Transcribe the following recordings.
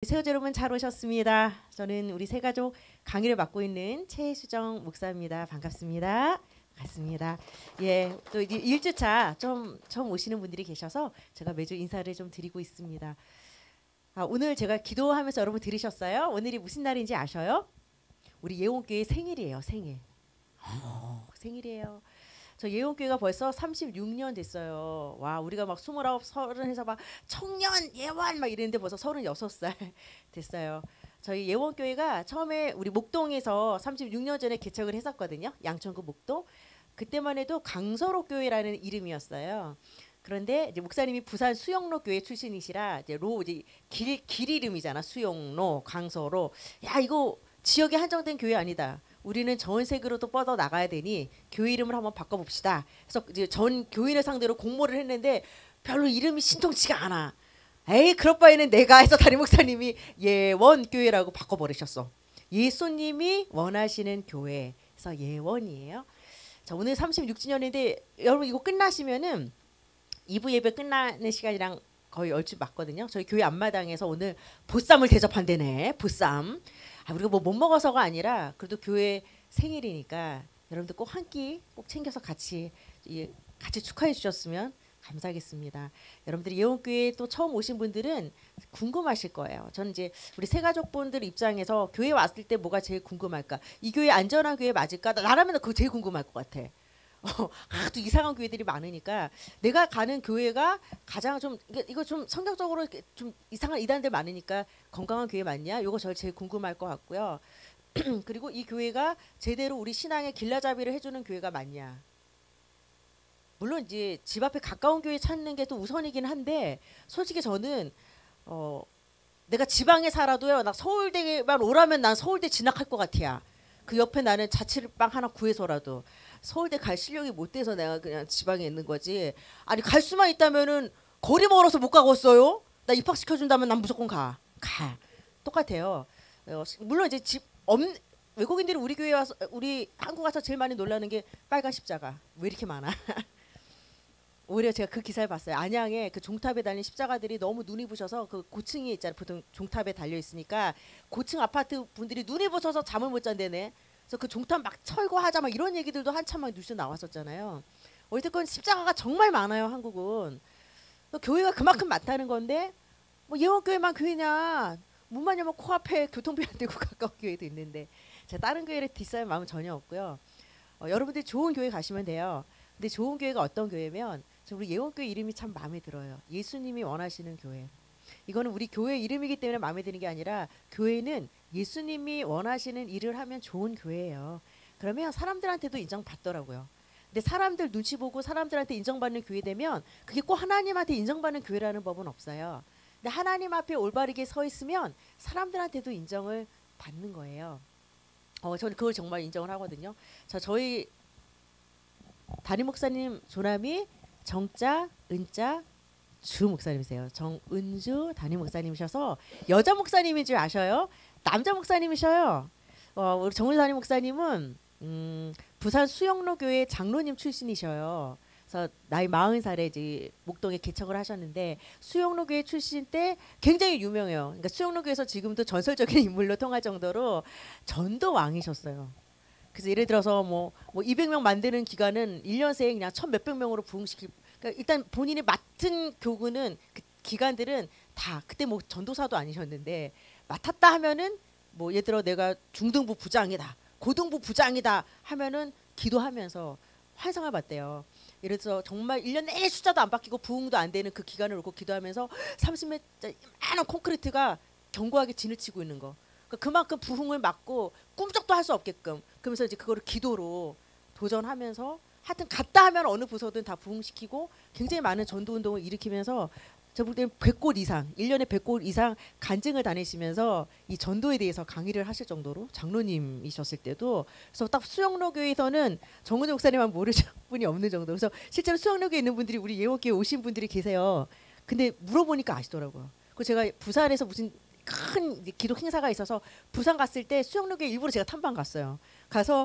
세워주 여러분 잘 오셨습니다. 저는 우리 새가족 강의를 맡고 있는 최수정 목사입니다. 반갑습니다. 반갑습니다. 예, 또 이제 1주차 좀 처음 오시는 분들이 계셔서 제가 매주 인사를 좀 드리고 있습니다. 오늘 제가 기도하면서 여러분 들으셨어요? 오늘이 무슨 날인지 아셔요? 우리 예원교회 생일이에요. 생일. 생일이에요. 저 예원교회가 벌써 36년 됐어요. 와, 우리가 막 29, 30 해서 막 청년 예원 막 이랬는데 벌써 36살 됐어요. 저희 예원교회가 처음에 우리 목동에서 36년 전에 개척을 했었거든요. 양천구 목동. 그때만 해도 강서로 교회라는 이름이었어요. 그런데 이제 목사님이 부산 수영로 교회 출신이시라 이제 이제 길 이름이잖아. 수영로, 강서로. 야, 이거 지역에 한정된 교회 아니다. 우리는 전 세계로도 뻗어 나가야 되니 교회 이름을 한번 바꿔봅시다. 그래서 이제 전 교인을 상대로 공모를 했는데 별로 이름이 신통치가 않아. 에이, 그럴 바에는 내가 해서 담임 목사님이 예원교회라고 바꿔버리셨어. 예수님이 원하시는 교회. 그래서 예원이에요. 자, 오늘 36주년인데 여러분 이거 끝나시면은 2부 예배 끝나는 시간이랑 거의 얼추 맞거든요. 저희 교회 앞마당에서 오늘 보쌈을 대접한대네. 보쌈. 우리가 뭐 못 먹어서가 아니라 그래도 교회 생일이니까 여러분들 꼭 한 끼 꼭 챙겨서 같이 축하해 주셨으면 감사하겠습니다. 여러분들이 예원교회 또 처음 오신 분들은 궁금하실 거예요. 저는 이제 우리 새가족분들 입장에서 교회 왔을 때 뭐가 제일 궁금할까? 이 교회 안전한 교회 맞을까? 나라면 그거 제일 궁금할 것 같아. 또 이상한 교회들이 많으니까 내가 가는 교회가 가장 좀 이거 좀 성격적으로 좀 이상한 이단들 많으니까 건강한 교회 맞냐? 요거 저 제일 궁금할 것 같고요. 그리고 이 교회가 제대로 우리 신앙의 길라잡이를 해주는 교회가 맞냐? 물론 이제 집 앞에 가까운 교회 찾는 게 또 우선이긴 한데 솔직히 저는 내가 지방에 살아도요. 나 서울대만 오라면 난 서울대 진학할 것 같아요. 그 옆에 나는 자취방 하나 구해서라도 서울대 갈 실력이 못 돼서 내가 그냥 지방에 있는 거지. 아니 갈 수만 있다면은 거리 멀어서 못 가겠어요? 나 입학시켜준다면 난 무조건 가. 똑같아요. 물론 이제 외국인들이 우리 교회 와서 우리 한국 와서 제일 많이 놀라는 게 빨간 십자가 왜 이렇게 많아? 오히려 제가 그 기사를 봤어요. 안양에 그 종탑에 달린 십자가들이 너무 눈이 부셔서 그 고층이 있잖아요. 보통 종탑에 달려 있으니까 고층 아파트 분들이 눈이 부셔서 잠을 못 잔대네. 그래서 그 종탑 막 철거하자 막 이런 얘기들도 한참 막 뉴스 나왔었잖아요. 어쨌든 십자가가 정말 많아요. 한국은. 교회가 그만큼 많다는 건데 뭐 예원교회만 교회냐? 문만 열면 코앞에 교통비 안 되고 가까운 교회도 있는데 제가 다른 교회를 디스할 마음은 전혀 없고요. 여러분들이 좋은 교회 가시면 돼요. 근데 좋은 교회가 어떤 교회면 우리 예원교회 이름이 참 마음에 들어요. 예수님이 원하시는 교회. 이거는 우리 교회 이름이기 때문에 마음에 드는 게 아니라 교회는 예수님이 원하시는 일을 하면 좋은 교회예요. 그러면 사람들한테도 인정받더라고요. 근데 사람들 눈치 보고 사람들한테 인정받는 교회 되면 그게 꼭 하나님한테 인정받는 교회라는 법은 없어요. 근데 하나님 앞에 올바르게 서 있으면 사람들한테도 인정을 받는 거예요. 저는 그걸 정말 인정을 하거든요. 자, 저희 담임 목사님 조남이 정자, 은자, 주 목사님이세요. 정은주 담임 목사님이셔서 여자 목사님인 줄 아셔요? 남자 목사님이셔요. 우리 정은주 담임 목사님은 부산 수영로 교회 장로님 출신이셔요. 그래서 나이 40살에 이제 목동에 개척을 하셨는데 수영로 교회 출신 때 굉장히 유명해요. 그러니까 수영로 교회에서 지금도 전설적인 인물로 통할 정도로 전도 왕이셨어요. 그래서 예를 들어서 뭐 200명 만드는 기간은 1년 새에 그냥 1,000몇백 명으로 부흥시킬. 그러니까 일단 본인이 맡은 교구는 그 기간들은 다 그때 뭐 전도사도 아니셨는데 맡았다 하면은 뭐 예를 들어 내가 중등부 부장이다, 고등부 부장이다 하면은 기도하면서 환상을 봤대요. 예를 들어서 정말 1년 내내 숫자도 안 바뀌고 부흥도 안 되는 그 기간을 놓고 기도하면서 30m 많은 콘크리트가 견고하게 진을 치고 있는 거. 그만큼 부흥을 막고 꿈쩍도 할 수 없게끔 그러면서 이제 그거를 기도로 도전하면서 하여튼 갔다 하면 어느 부서든 다 부흥시키고 굉장히 많은 전도 운동을 일으키면서 저 볼 때는 100곳 이상 1년에 100곳 이상 간증을 다니시면서 이 전도에 대해서 강의를 하실 정도로 장로님이셨을 때도 그래서 딱 수영로 교회에서는 정은혜 목사님만 모르는 분이 없는 정도. 그래서 실제로 수영로 교회에 있는 분들이 우리 예원교회 오신 분들이 계세요. 근데 물어보니까 아시더라고요. 그 제가 부산에서 무슨 큰 기독 행사가 있어서 부산 갔을 때 수영로교회 일부러 제가 탐방 갔어요. 가서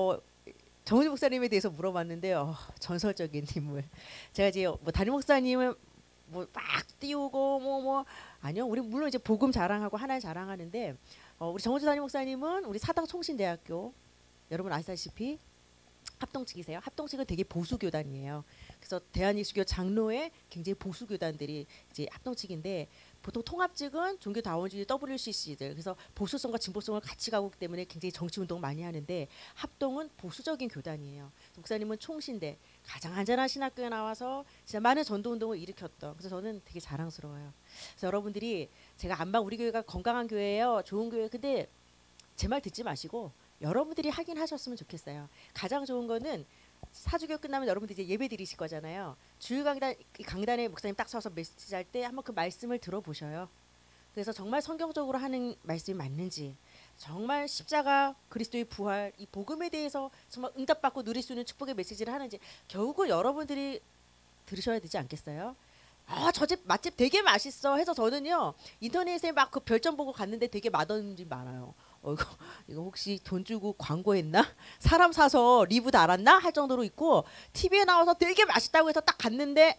정은희 목사님에 대해서 물어봤는데요. 전설적인 인물. 제가 이제 뭐 담임 목사님은 뭐 막 띄우고 뭐 아니요. 우리 물론 이제 복음 자랑하고 하나님 자랑하는데 우리 정호주 담임 목사님은 우리 사당 총신대학교 여러분 아시다시피 합동측이세요. 합동측은 되게 보수 교단이에요. 그래서 대한예수교 장로의 굉장히 보수 교단들이 이제 합동측인데 보통 통합측은 종교다원주의 WCC들 그래서 보수성과 진보성을 같이 가고 있기 때문에 굉장히 정치 운동 많이 하는데 합동은 보수적인 교단이에요. 목사님은 총신대 가장 안전한 신학교에 나와서 진짜 많은 전도 운동을 일으켰던 그래서 저는 되게 자랑스러워요. 그래서 여러분들이 제가 안방 우리 교회가 건강한 교회예요. 좋은 교회 근데 제 말 듣지 마시고 여러분들이 하긴 하셨으면 좋겠어요. 가장 좋은 거는 사주교 끝나면 여러분들 이제 예배 드리실 거잖아요. 주일 강단에 목사님 딱 서서 메시지 할 때 한번 그 말씀을 들어보셔요. 그래서 정말 성경적으로 하는 말씀이 맞는지 정말 십자가 그리스도의 부활 이 복음에 대해서 정말 응답받고 누릴 수 있는 축복의 메시지를 하는지 결국은 여러분들이 들으셔야 되지 않겠어요? 저 집 맛집 되게 맛있어 해서 저는요 인터넷에 막 그 별점 보고 갔는데 되게 맛없는 집 많아요. 이거 혹시 돈 주고 광고했나? 사람 사서 리뷰 달았나? 할 정도로 있고 TV에 나와서 되게 맛있다고 해서 딱 갔는데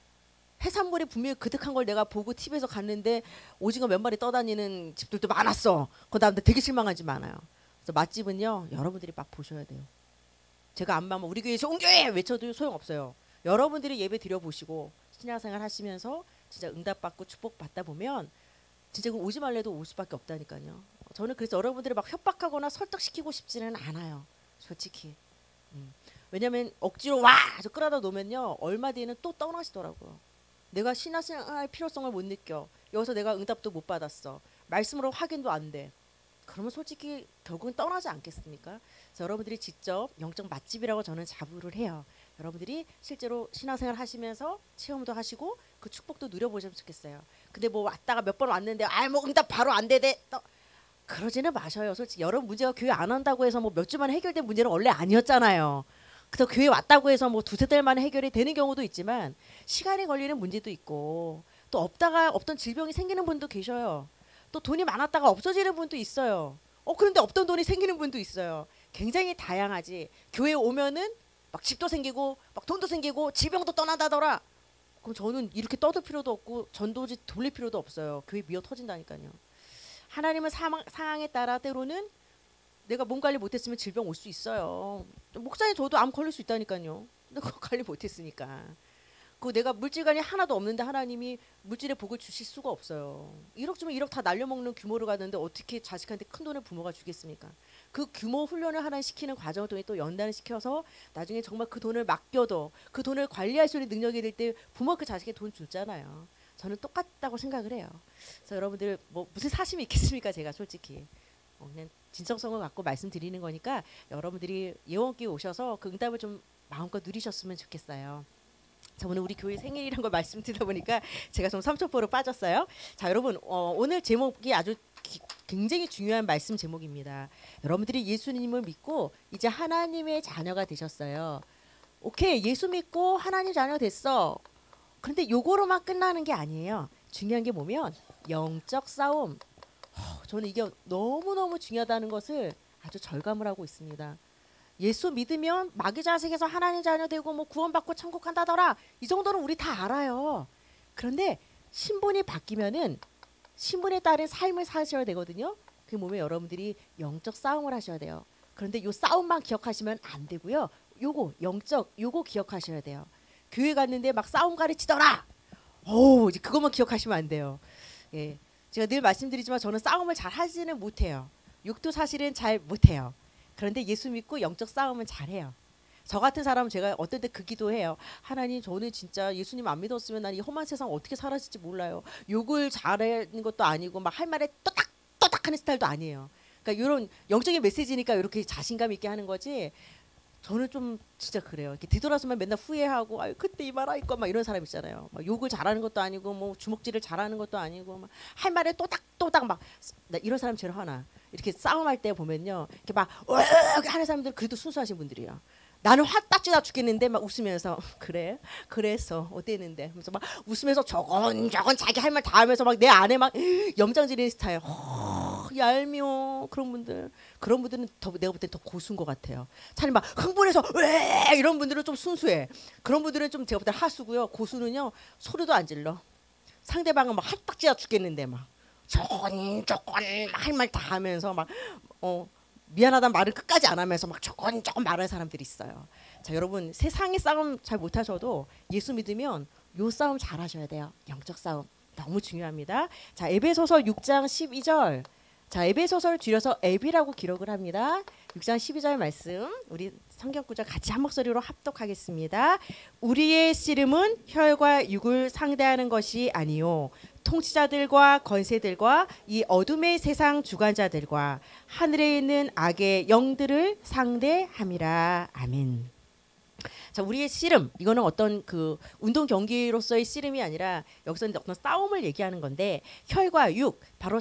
해산물이 분명히 그득한 걸 내가 보고 TV에서 갔는데 오징어 몇 마리 떠다니는 집들도 많았어. 그다음에 되게 실망한 집 많아요. 그래서 맛집은요 여러분들이 막 보셔야 돼요. 제가 안만 우리 교회에서 온 교회 외쳐도 소용없어요. 여러분들이 예배 드려보시고 신앙생활 하시면서 진짜 응답받고 축복받다 보면 진짜 오지 말래도 올 수밖에 없다니까요. 저는 그래서 여러분들을 막 협박하거나 설득시키고 싶지는 않아요. 솔직히. 왜냐면 억지로 와! 저 끌어다 놓으면요. 얼마 뒤에는 또 떠나시더라고요. 내가 신앙생활 필요성을 못 느껴. 여기서 내가 응답도 못 받았어. 말씀으로 확인도 안 돼. 그러면 솔직히 결국은 떠나지 않겠습니까? 그래서 여러분들이 직접 영적 맛집이라고 저는 자부를 해요. 여러분들이 실제로 신앙생활 하시면서 체험도 하시고 그 축복도 누려보셨으면 좋겠어요. 근데 뭐 왔다가 몇 번 왔는데 뭐 응답 바로 안 되대. 그러지는 마셔요. 솔직히 여러분 문제가 교회 안 온다고 해서 뭐 몇 주 만에 해결된 문제는 원래 아니었잖아요. 그래서 교회 왔다고 해서 뭐 두세 달 만에 해결이 되는 경우도 있지만 시간이 걸리는 문제도 있고 또 없던 질병이 생기는 분도 계셔요. 또 돈이 많았다가 없어지는 분도 있어요. 그런데 없던 돈이 생기는 분도 있어요. 굉장히 다양하지. 교회 오면은 막 집도 생기고 막 돈도 생기고 질병도 떠난다더라. 그럼 저는 이렇게 떠들 필요도 없고 전도지 돌릴 필요도 없어요. 교회 미어 터진다니까요. 하나님은 상황에 따라 때로는 내가 몸 관리 못했으면 질병 올 수 있어요. 목사님 저도 암 걸릴 수 있다니까요. 근데 그거 관리 못했으니까. 내가 물질관이 하나도 없는데 하나님이 물질의 복을 주실 수가 없어요. 1억 주면 1억 다 날려먹는 규모로 가는데 어떻게 자식한테 큰 돈을 부모가 주겠습니까? 그 규모 훈련을 하나 시키는 과정을 통해 또 연단을 시켜서 나중에 정말 그 돈을 맡겨도 그 돈을 관리할 수 있는 능력이 될 때 부모가 그 자식에 돈 주잖아요. 저는 똑같다고 생각을 해요. 그래서 여러분들 뭐 무슨 사심이 있겠습니까? 제가 솔직히 그냥 진정성을 갖고 말씀드리는 거니까 여러분들이 예원교회 오셔서 그 응답을 좀 마음껏 누리셨으면 좋겠어요. 자, 오늘 우리 교회 생일이란 걸 말씀드리다 보니까 제가 좀 삼천포로 빠졌어요. 자, 여러분 오늘 제목이 아주 굉장히 중요한 말씀 제목입니다. 여러분들이 예수님을 믿고 이제 하나님의 자녀가 되셨어요. 오케이, 예수 믿고 하나님 자녀 됐어. 그런데 요거로만 끝나는 게 아니에요. 중요한 게 뭐면 영적 싸움. 저는 이게 너무너무 중요하다는 것을 아주 절감을 하고 있습니다. 예수 믿으면 마귀 자식에서 하나님 자녀 되고 뭐 구원받고 천국 간다더라. 이 정도는 우리 다 알아요. 그런데 신분이 바뀌면은 신분에 따른 삶을 사셔야 되거든요. 그 몸에 여러분들이 영적 싸움을 하셔야 돼요. 그런데 요 싸움만 기억하시면 안 되고요. 요거 기억하셔야 돼요. 교회 갔는데 막 싸움 가르치더라. 이제 그것만 기억하시면 안 돼요. 예. 제가 늘 말씀드리지만 저는 싸움을 잘 하지는 못해요. 욕도 사실은 잘 못해요. 그런데 예수 믿고 영적 싸움은 잘해요. 저 같은 사람은 제가 어떨 때 그 기도해요. 하나님, 저는 진짜 예수님 안 믿었으면 난 이 험한 세상 어떻게 살았을지 몰라요. 욕을 잘하는 것도 아니고 막 할 말에 또닥또닥 하는 스타일도 아니에요. 그러니까 이런 영적인 메시지니까 이렇게 자신감 있게 하는 거지. 저는 좀 진짜 그래요. 이렇게 뒤돌아서면 맨날 후회하고 그때 이 말 할 거 막 이런 사람 있잖아요. 막 욕을 잘하는 것도 아니고 뭐 주먹질을 잘하는 것도 아니고 막 할 말에 또닥또닥 막 이런 사람 제일 화나. 이렇게 싸움할 때 보면요, 이렇게 막 하는 사람들 그래도 순수하신 분들이야. 나는 화 따지다 죽겠는데 막 웃으면서 그래? 그래서 어땠는데? 하면서 막 웃으면서 저건 자기 할 말 다 하면서 막 내 안에 막 염장 지르는 스타일. 얄미워 그런 분들은 더 내가 볼 때 더 고수인 것 같아요. 차라리 막 흥분해서 왜 이런 분들은 좀 순수해. 그런 분들은 좀 제가 볼 때 하수고요. 고수는요 소리도 안 질러. 상대방은 막 할딱지가 죽겠는데 막 조건 할 말 다 하면서 막 미안하다는 말을 끝까지 안 하면서 막 조건 말하는 사람들이 있어요. 자 여러분 세상의 싸움 잘 못하셔도 예수 믿으면 요 싸움 잘 하셔야 돼요. 영적 싸움 너무 중요합니다. 자 에베소서 6장 12절. 자 에베소서를 줄여서 에비라고 기록을 합니다. 6장 12절 말씀 우리 성경 구절 같이 한 목소리로 합독하겠습니다. 우리의 씨름은 혈과 육을 상대하는 것이 아니요 통치자들과 권세들과 이 어둠의 세상 주관자들과 하늘에 있는 악의 영들을 상대함이라. 아멘. 자 우리의 씨름 이거는 어떤 그 운동 경기로서의 씨름이 아니라 여기서는 어떤 싸움을 얘기하는 건데 혈과 육 바로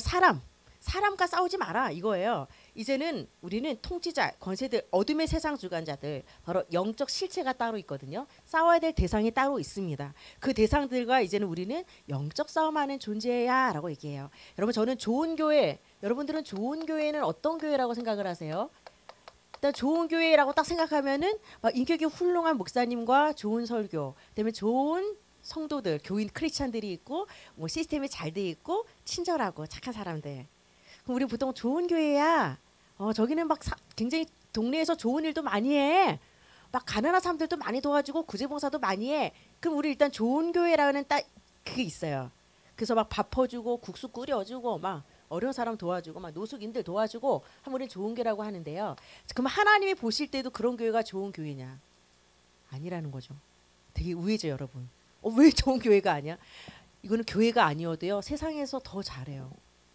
사람과 싸우지 마라 이거예요. 이제는 우리는 통치자, 권세들, 어둠의 세상 주관자들 바로 영적 실체가 따로 있거든요. 싸워야 될 대상이 따로 있습니다. 그 대상들과 이제는 우리는 영적 싸움하는 존재야 라고 얘기해요. 여러분 저는 좋은 교회, 여러분들은 좋은 교회는 어떤 교회라고 생각을 하세요? 일단 좋은 교회라고 딱 생각하면은 막 인격이 훌륭한 목사님과 좋은 설교, 그다음에 좋은 성도들, 교인 크리스찬들이 있고 뭐 시스템이 잘 돼 있고 친절하고 착한 사람들. 그럼 우리 보통 좋은 교회야. 저기는 막 굉장히 동네에서 좋은 일도 많이 해. 막 가난한 사람들도 많이 도와주고 구제봉사도 많이 해. 그럼 우리 일단 좋은 교회라는 딱 그게 있어요. 그래서 막 밥 퍼주고 국수 끓여주고 막 어려운 사람 도와주고 막 노숙인들 도와주고 하면 우리는 좋은 교회라고 하는데요. 그럼 하나님이 보실 때도 그런 교회가 좋은 교회냐? 아니라는 거죠. 되게 우회죠 여러분. 왜 좋은 교회가 아니야? 이거는 교회가 아니어도요. 세상에서 더 잘해요.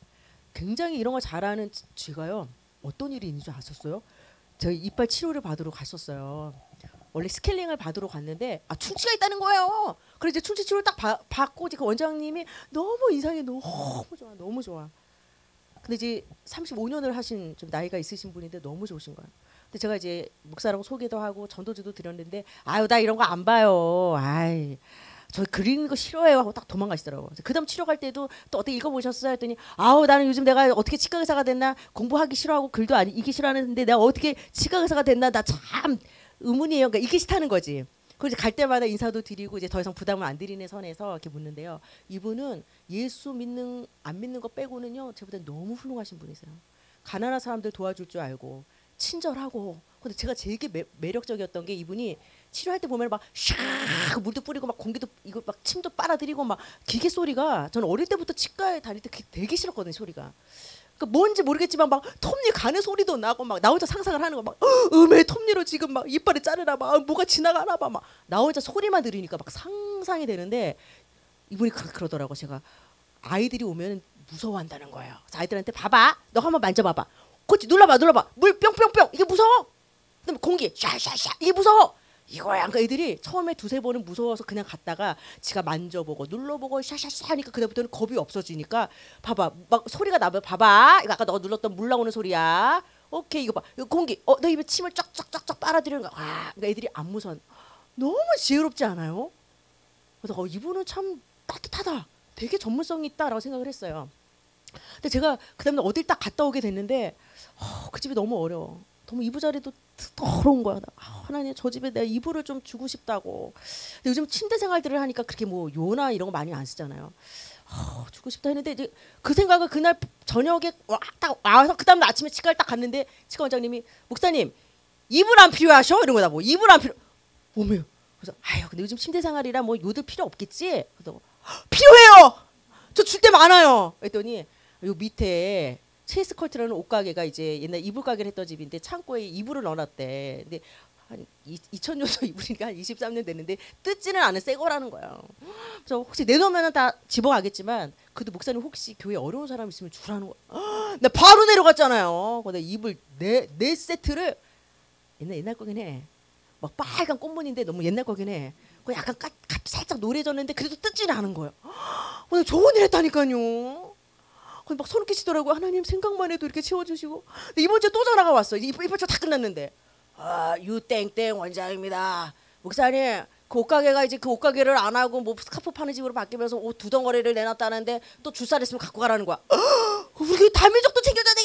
굉장히 이런 거 잘하는 제가요. 어떤 일이 있는 줄 아셨어요? 저희 이빨 치료를 받으러 갔었어요. 원래 스케일링을 받으러 갔는데 충치가 있다는 거예요. 그래서 이제 충치 치료를 딱 받고 그 원장님이 너무 인상이 너무 좋아. 근데 이제 35년을 하신 좀 나이가 있으신 분인데 너무 좋으신 거예요. 근데 제가 이제 목사라고 소개도 하고 전도지도 드렸는데 아유 나 이런 거 안 봐요. 아이 저 그리는 거 싫어해요 하고 딱 도망가시더라고요. 그다음 치료 갈 때도 또 어떻게 읽어보셨어요? 했더니 아우 나는 요즘 내가 어떻게 치과 의사가 됐나 공부하기 싫어하고 글도 안 읽기 싫어하는데 내가 어떻게 치과 의사가 됐나 나 참 의문이에요. 그러니까 읽기 싫다는 거지. 그래서 갈 때마다 인사도 드리고 이제 더 이상 부담을 안 드리는 선에서 이렇게 묻는데요. 이분은 예수 믿는 안 믿는 거 빼고는요. 제보다 너무 훌륭하신 분이세요. 가난한 사람들 도와줄 줄 알고 친절하고. 근데 제가 되게 매력적이었던 게 이분이 치료할 때 보면 막 샥 물도 뿌리고 막 공기도 이거 막 침도 빨아들이고 막 기계 소리가 저는 어릴 때부터 치과에 다닐 때 되게 싫었거든요 소리가. 그 뭔지 모르겠지만 막 톱니 가는 소리도 나고 막 나 혼자 상상을 하는 거 막 음의 톱니로 지금 막 이빨을 자르나 봐 뭐가 지나가나 봐 막 나 혼자 소리만 들으니까 막 상상이 되는데 이분이 그러더라고. 제가 아이들이 오면 무서워한다는 거예요. 그래서 아이들한테 봐봐 너 한번 만져봐봐 그렇지 눌러봐 물 뿅뿅뿅 이게 무서워. 그다음에 공기 샤샤샤 이게 무서워 이거야. 그러니까 애들이 처음에 두세 번은 무서워서 그냥 갔다가 지가 만져보고 눌러보고 샤샤샤 하니까 그다음부터는 겁이 없어지니까 봐봐 막 소리가 나면 봐봐 이거 아까 너가 눌렀던 물 나오는 소리야. 오케이 이거 봐 이거 공기 너 입에 침을 쫙쫙쫙쫙 빨아들이는 거야. 그러니까 애들이 안 무서워. 너무 지혜롭지 않아요? 그래서 이분은 참 따뜻하다 되게 전문성이 있다라고 생각을 했어요. 근데 제가 그다음에 어딜 딱 갔다 오게 됐는데 그 집이 너무 어려워. 너무 이부자리도 더러운 거야. 하나님 저 집에 내가 이불을 좀 주고 싶다고. 근데 요즘 침대 생활들을 하니까 그렇게 뭐 요나 이런 거 많이 안 쓰잖아요. 주고 싶다 했는데 이제 그 생각을 그날 저녁에 딱 와서 그다음 날 아침에 치과를 딱 갔는데 치과 원장님이 목사님 이불 안 필요하셔? 이런 거다. 뭐 이불 안 필요. 뭐며? 그래서 아유 근데 요즘 침대 생활이라 뭐 요들 필요 없겠지. 그래서 필요해요. 저 줄 때 많아요. 그랬더니 요 밑에 체스컬트라는 옷가게가 이제 옛날 이불 가게를 했던 집인데 창고에 이불을 넣어놨대. 근데 한 2000년도 이불이니까 한 23년 됐는데 뜯지는 않은 새 거라는 거예요. 그래서 혹시 내놓으면 다 집어가겠지만 그래도 목사님 혹시 교회 어려운 사람 있으면 주라는 거야. 나 바로 내려갔잖아요. 근데 이불 네 세트를 옛날 거긴 해. 막 빨간 꽃무늬인데 너무 옛날 거긴 해. 그 약간 살짝 노래졌는데 그래도 뜯지는 않은 거예요. 오늘 좋은 일 했다니까요. 막 소름 끼치더라고요. 하나님 생각만 해도 이렇게 채워주시고. 근데 이번 주에 또 전화가 왔어요. 이번 주 다 끝났는데 유땡땡 원장입니다. 목사님 그 옷가게가 이제 그 옷가게를 안 하고 뭐 스카프 파는 집으로 바뀌면서 옷 두 덩어리를 내놨다는데 또 줄살 있으면 갖고 가라는 거야. 우리 다민족도 챙겨줘야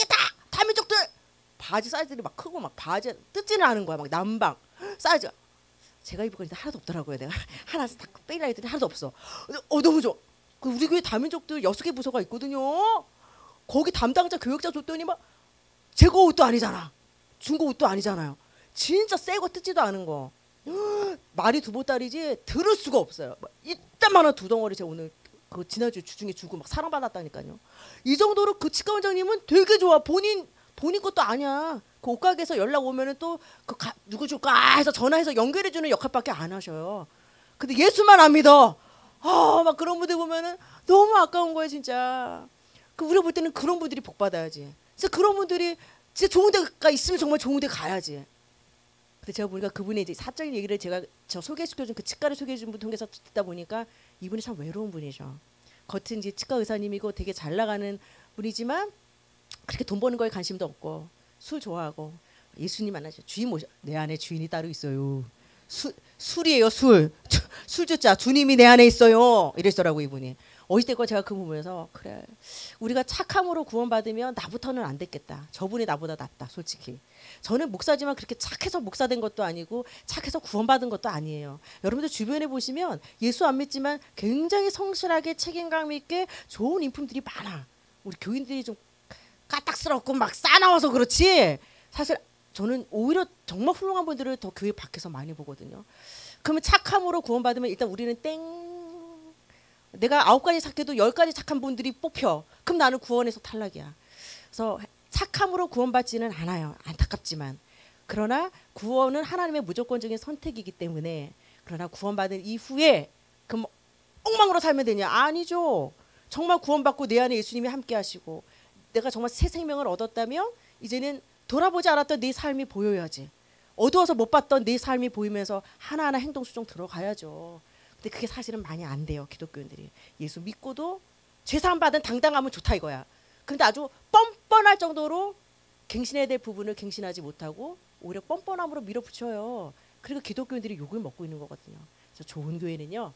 바지 사이즈들이 막 크고 막 바지 뜯지는 않은 거야. 막 남방 사이즈가 제가 입은 거 하나도 없더라고요. 내가 하나 딱 빼려 했더니 하나도 없어. 너무 좋아. 우리 교회 다민족들 6개 부서가 있거든요. 거기 담당자 교육자 줬더니 막 제거 옷도 아니잖아. 중고 옷도 아니잖아요. 진짜 새거 뜯지도 않은 거. 말이 두 보따리지 들을 수가 없어요. 이딴만한 두 덩어리 제가 오늘 그 지난주 주중에 주고 막 사랑받았다니까요. 이 정도로 그 치과 원장님은 되게 좋아. 본인 것도 아니야. 그 옷가게에서 연락 오면은 또 그 누구 줄까 해서 전화해서 연결해주는 역할밖에 안 하셔요. 근데 예수만 안 믿어. 막 그런 분들 보면은 너무 아까운 거예요, 진짜. 그 우리가 볼 때는 그런 분들이 복 받아야지. 진짜 그런 분들이 진짜 좋은 데가 있으면 정말 좋은 데 가야지. 근데 제가 보니까 그분의 이제 사적인 얘기를 제가 저 소개시켜준 그 치과를 소개해준 분 통해서 듣다 보니까 이분이 참 외로운 분이죠. 겉은 이제 치과 의사님이고 되게 잘 나가는 분이지만 그렇게 돈 버는 거에 관심도 없고 술 좋아하고 예수님 만나죠. 주인 모셔. 내 안에 주인이 따로 있어요. 술이에요, 술. 술주자 주님이 내 안에 있어요. 이랬더라고 이분이. 어찌됐건 제가 그거 보면서 그래 우리가 착함으로 구원받으면 나부터는 안 됐겠다. 저분이 나보다 낫다 솔직히. 저는 목사지만 그렇게 착해서 목사된 것도 아니고 착해서 구원받은 것도 아니에요. 여러분들 주변에 보시면 예수 안 믿지만 굉장히 성실하게 책임감 있게 좋은 인품들이 많아. 우리 교인들이 좀 까딱스럽고 막 싸나워서 그렇지 사실 저는 오히려 정말 훌륭한 분들을 더 교회 밖에서 많이 보거든요. 그러면 착함으로 구원받으면 일단 우리는 땡. 내가 9가지 착해도 10가지 착한 분들이 뽑혀. 그럼 나는 구원에서 탈락이야. 그래서 착함으로 구원받지는 않아요. 안타깝지만. 그러나 구원은 하나님의 무조건적인 선택이기 때문에 그러나 구원받은 이후에 그럼 엉망으로 살면 되냐? 아니죠. 정말 구원받고 내 안에 예수님이 함께 하시고 내가 정말 새 생명을 얻었다면 이제는 돌아보지 않았던 내 삶이 보여야지. 어두워서 못 봤던 내 삶이 보이면서 하나하나 행동 수정 들어가야죠. 근데 그게 사실은 많이 안 돼요. 기독교인들이. 예수 믿고도 죄사함 받은 당당하면 좋다 이거야. 근데 아주 뻔뻔할 정도로 갱신해야 될 부분을 갱신하지 못하고 오히려 뻔뻔함으로 밀어붙여요. 그리고 기독교인들이 욕을 먹고 있는 거거든요. 그래서 좋은 교회는요.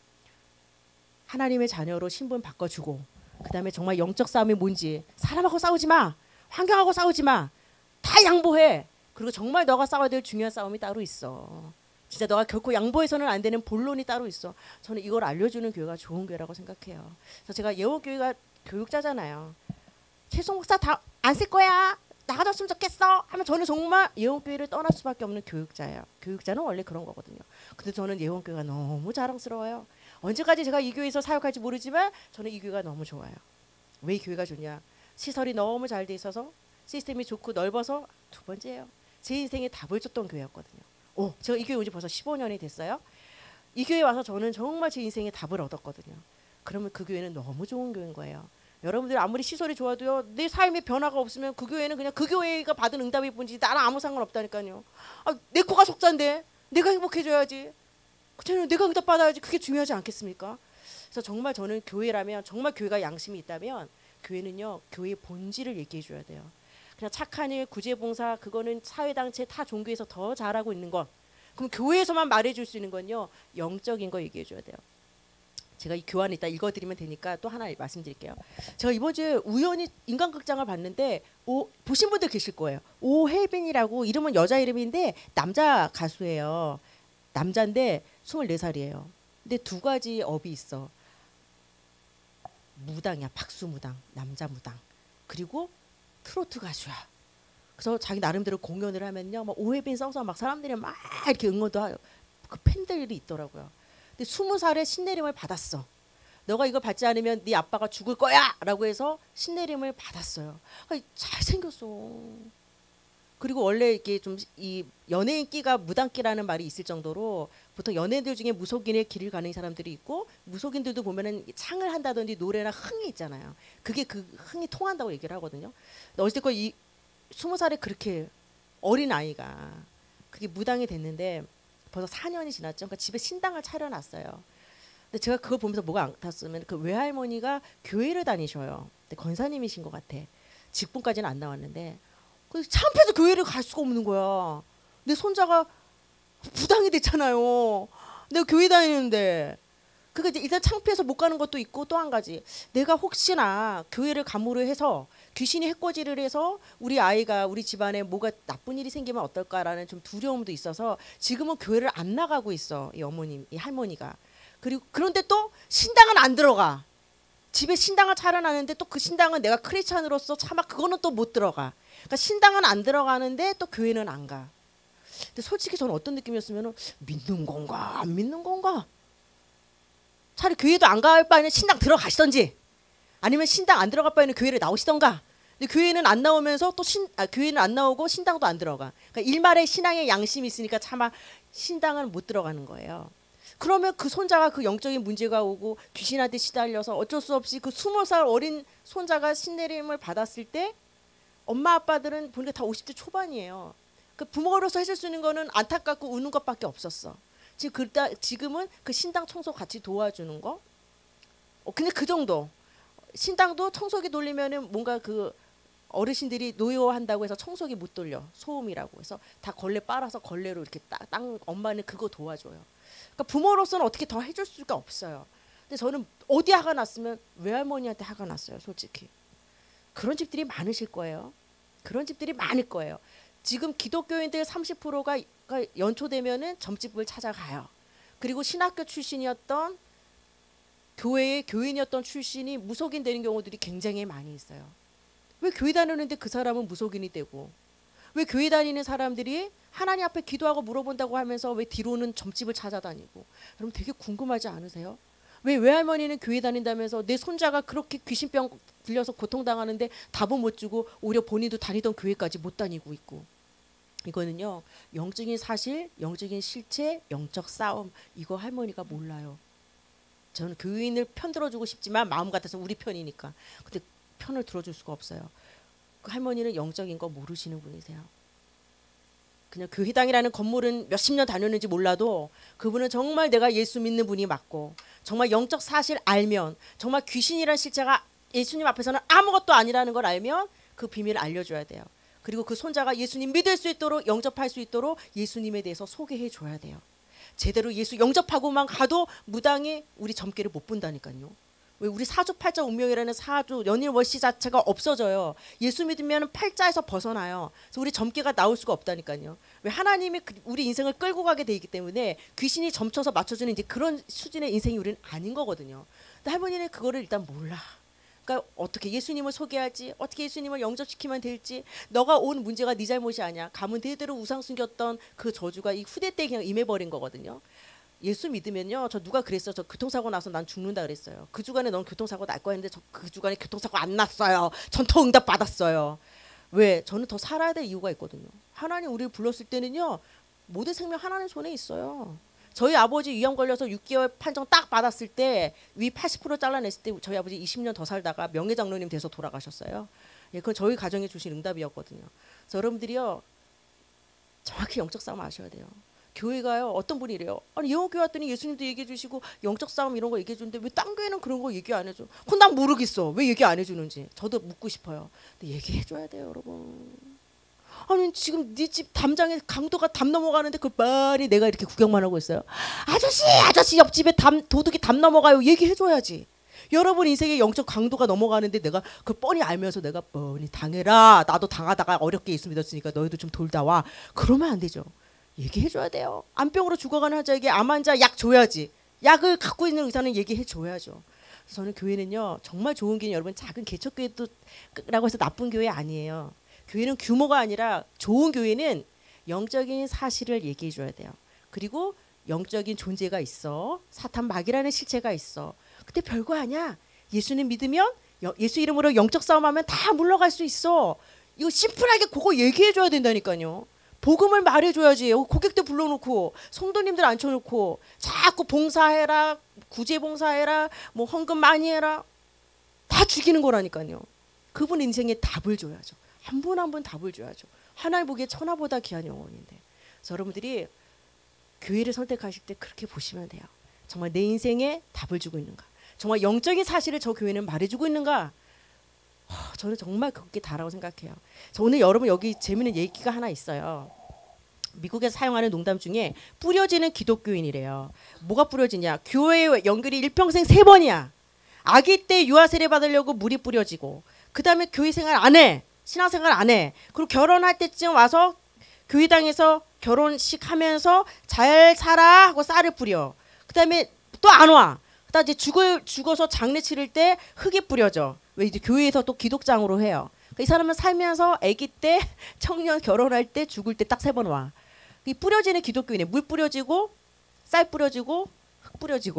하나님의 자녀로 신분 바꿔주고 그 다음에 정말 영적 싸움이 뭔지 사람하고 싸우지 마. 환경하고 싸우지 마. 다 양보해. 그리고 정말 너가 싸워야 될 중요한 싸움이 따로 있어. 진짜 너가 결코 양보해서는 안 되는 본론이 따로 있어. 저는 이걸 알려주는 교회가 좋은 교회라고 생각해요. 그래서 제가 예원교회가 교육자잖아요. 최송 목사 다 안 쓸 거야. 나가줬으면 좋겠어. 하면 저는 정말 예원교회를 떠날 수밖에 없는 교육자예요. 교육자는 원래 그런 거거든요. 근데 저는 예원교회가 너무 자랑스러워요. 언제까지 제가 이 교회에서 사역할지 모르지만 저는 이 교회가 너무 좋아요. 왜 이 교회가 좋냐? 시설이 너무 잘 돼 있어서 시스템이 좋고 넓어서 두 번째예요. 제 인생에 답을 줬던 교회였거든요. 제가 이 교회 온 지 벌써 15년이 됐어요. 이 교회 와서 저는 정말 제 인생에 답을 얻었거든요. 그러면 그 교회는 너무 좋은 교회인 거예요. 여러분들 아무리 시설이 좋아도요. 내 삶에 변화가 없으면 그 교회는 그냥 그 교회가 받은 응답이 뿐이지 나랑 아무 상관없다니까요. 내 코가 속자인데 내가 행복해져야지. 그렇잖아요. 내가 응답 받아야지. 그게 중요하지 않겠습니까? 그래서 정말 저는 교회라면 정말 교회가 양심이 있다면 교회는요. 교회의 본질을 얘기해 줘야 돼요. 그냥 착한 일, 구제봉사 그거는 사회단체 타 종교에서 더 잘하고 있는 것. 그럼 교회에서만 말해줄 수 있는 건요. 영적인 거 얘기해 줘야 돼요. 제가 이 교환 이따 읽어드리면 되니까 또 하나 말씀드릴게요. 제가 이번 주에 우연히 인간극장을 봤는데 보신 분들 계실 거예요. 오혜빈이라고 이름은 여자 이름인데 남자 가수예요. 남자인데 24살이에요. 근데 두 가지 업이 있어. 무당이야. 박수무당, 남자 무당. 그리고 트로트 가수야. 그래서 자기 나름대로 공연을 하면요, 막 오해빈 써서 막 사람들이 막 이렇게 응원도 하고 그 팬들이 있더라고요. 근데 20살에 신내림을 받았어. 너가 이거 받지 않으면 네 아빠가 죽을 거야라고 해서 신내림을 받았어요. 잘생겼어. 그리고 원래 이게 좀 이 연예인 끼가 무당끼라는 말이 있을 정도로 보통 연예인들 중에 무속인의 길을 가는 사람들이 있고 무속인들도 보면은 창을 한다든지 노래나 흥이 있잖아요. 그게 그 흥이 통한다고 얘기를 하거든요. 어쨌든 이 20살에 그렇게 어린 아이가 그게 무당이 됐는데 벌써 4년이 지났죠. 그러니까 집에 신당을 차려놨어요. 근데 제가 그걸 보면서 뭐가 안타깝으면 그 외할머니가 교회를 다니셔요. 근데 권사님이신 것 같아. 직분까지는 안 나왔는데 창피해서 교회를 갈 수가 없는 거야. 내 손자가 부당이 됐잖아요. 내가 교회 다니는데. 그러니까 일단 창피해서 못 가는 것도 있고 또 한 가지. 내가 혹시나 교회를 감으로 해서 귀신이 해코지를 해서 우리 아이가 우리 집안에 뭐가 나쁜 일이 생기면 어떨까라는 좀 두려움도 있어서 지금은 교회를 안 나가고 있어. 이 어머님, 이 할머니가. 그리고 그런데 또 신당은 안 들어가. 집에 신당을 차려놨는데 또 그 신당은 내가 크리스찬으로서 차마 그거는 또 못 들어가. 그러니까 신당은 안 들어가는데 또 교회는 안 가. 근데 솔직히 저는 어떤 느낌이었으면 믿는 건가 안 믿는 건가? 차라리 교회도 안 갈 바에는 신당 들어가시던지 아니면 신당 안 들어갈 바에는 교회를 나오시던가. 근데 교회는 안 나오면서 또 교회는 안 나오고 신당도 안 들어가. 그러니까 일말의 신앙의 양심이 있으니까 차마 신당은 못 들어가는 거예요. 그러면 그 손자가 그 영적인 문제가 오고 귀신한테 시달려서 어쩔 수 없이 그 20살 어린 손자가 신내림을 받았을 때 엄마 아빠들은 보니까 다 50대 초반이에요. 그 부모로서 해줄 수 있는 거는 안타깝고 우는 것밖에 없었어. 지금은 그 신당 청소 같이 도와주는 거. 근데 그 정도. 신당도 청소기 돌리면은 뭔가 그 어르신들이 노여한다고 해서 청소기 못 돌려. 소음이라고 해서 다 걸레 빨아서 걸레로 이렇게 땅 엄마는 그거 도와줘요. 그러니까 부모로서는 어떻게 더 해줄 수가 없어요. 근데 저는 어디 화가 났으면 외할머니한테 화가 났어요. 솔직히. 그런 집들이 많으실 거예요. 그런 집들이 많을 거예요. 지금 기독교인들 30%가 연초되면은 점집을 찾아가요. 그리고 신학교 출신이었던 교회의 교인이었던 출신이 무속인 되는 경우들이 굉장히 많이 있어요. 왜 교회 다니는데 그 사람은 무속인이 되고 왜 교회 다니는 사람들이 하나님 앞에 기도하고 물어본다고 하면서 왜 뒤로는 점집을 찾아다니고. 여러분 되게 궁금하지 않으세요? 왜 외할머니는 교회 다닌다면서 내 손자가 그렇게 귀신병 들려서 고통당하는데 답은 못 주고 오히려 본인도 다니던 교회까지 못 다니고 있고. 이거는요 영적인 사실, 영적인 실체, 영적 싸움. 이거 할머니가 몰라요. 저는 교인을 편 들어주고 싶지만 마음 같아서 우리 편이니까. 근데 편을 들어줄 수가 없어요. 그 할머니는 영적인 거 모르시는 분이세요. 그냥 교회당이라는 건물은 몇십 년 다녔는지 몰라도 그분은 정말 내가 예수 믿는 분이 맞고 정말 영적 사실 알면 정말 귀신이라는 실체가 예수님 앞에서는 아무것도 아니라는 걸 알면 그 비밀을 알려줘야 돼요. 그리고 그 손자가 예수님 믿을 수 있도록 영접할 수 있도록 예수님에 대해서 소개해 줘야 돼요. 제대로 예수 영접하고만 가도 무당이 우리 점괘를 못 본다니까요. 왜 우리 사주팔자 운명이라는 사주 연일월시 자체가 없어져요. 예수 믿으면 팔자에서 벗어나요. 그래서 우리 점괘가 나올 수가 없다니까요. 왜 하나님이 우리 인생을 끌고 가게 돼 있기 때문에 귀신이 점쳐서 맞춰주는 이제 그런 수준의 인생이 우리는 아닌 거거든요. 근데 할머니는 그거를 일단 몰라. 그러니까 어떻게 예수님을 소개할지, 어떻게 예수님을 영접시키면 될지, 너가 온 문제가 네 잘못이 아니야. 가문 대대로 우상 숨겼던 그 저주가 이 후대 때 그냥 임해버린 거거든요. 예수 믿으면요, 저 누가 그랬어요. 저 교통사고 나서 난 죽는다 그랬어요. 그 주간에 넌 교통사고 날 거야 했는데 저 그 주간에 교통사고 안 났어요. 전통응답 받았어요. 왜? 저는 더 살아야 될 이유가 있거든요. 하나님 우리를 불렀을 때는요, 모든 생명 하나님 손에 있어요. 저희 아버지 위암 걸려서 6개월 판정 딱 받았을 때 위 80% 잘라냈을 때 저희 아버지 20년 더 살다가 명예장로님 돼서 돌아가셨어요. 예, 그건 저희 가정에 주신 응답이었거든요. 그래서 여러분들이요, 정확히 영적 싸움 아셔야 돼요. 교회가요, 어떤 분이 이래요. 아니 예원교회 왔더니 예수님도 얘기해 주시고 영적 싸움 이런 거 얘기해 주는데 왜 딴 교회는 그런 거 얘기 안 해줘? 그건 난 모르겠어. 왜 얘기 안 해주는지. 저도 묻고 싶어요. 근데 얘기해 줘야 돼요, 여러분. 아니 지금 네 집 담장에 강도가 담 넘어가는데 그 빨리 내가 이렇게 구경만 하고 있어요. 아저씨 옆집에 도둑이 담 넘어가요. 얘기해 줘야지. 여러분 인생에 영적 강도가 넘어가는데 내가 그 뻔히 알면서 내가 뻔히 당해라. 나도 당하다가 어렵게 예수 믿었으니까 너희도 좀 돌다 와. 그러면 안 되죠. 얘기해 줘야 돼요. 암병으로 죽어가는 환자에게 암 환자 약 줘야지. 약을 갖고 있는 의사는 얘기해 줘야죠. 저는 교회는요 정말 좋은 교회, 여러분 작은 개척교회라고 해서 나쁜 교회 아니에요. 교회는 규모가 아니라 좋은 교회는 영적인 사실을 얘기해 줘야 돼요. 그리고 영적인 존재가 있어. 사탄 마귀라는 실체가 있어. 근데 별거 아니야. 예수님 믿으면 예수 이름으로 영적 싸움하면 다 물러갈 수 있어. 이거 심플하게 그거 얘기해 줘야 된다니까요. 복음을 말해줘야지. 고객들 불러놓고 성도님들 앉혀놓고 자꾸 봉사해라, 구제 봉사해라, 뭐 헌금 많이 해라, 다 죽이는 거라니까요. 그분 인생에 답을 줘야죠. 한 분 한 분 답을 줘야죠. 하나님 보기에 천하보다 귀한 영혼인데. 그래서 여러분들이 교회를 선택하실 때 그렇게 보시면 돼요. 정말 내 인생에 답을 주고 있는가? 정말 영적인 사실을 저 교회는 말해주고 있는가? 저는 정말 그게 다라고 생각해요. 오늘 여러분 여기 재미있는 얘기가 하나 있어요. 미국에서 사용하는 농담 중에 뿌려지는 기독교인이래요. 뭐가 뿌려지냐? 교회의 연결이 일평생 3번이야. 아기 때 유아 세례 받으려고 물이 뿌려지고, 그 다음에 교회 생활 안 해. 신앙생활 안 해. 그리고 결혼할 때쯤 와서 교회당에서 결혼식 하면서 잘 살아 하고 쌀을 뿌려. 그 다음에 또 안 와. 그 다음에 이제 죽어서 장례 치를 때 흙이 뿌려져. 왜 이제 교회에서 또 기독장으로 해요. 이 사람은 살면서 아기 때, 청년 결혼할 때, 죽을 때 딱 3번 와. 이 뿌려지는 기독교인에 물 뿌려지고 쌀 뿌려지고 흙 뿌려지고.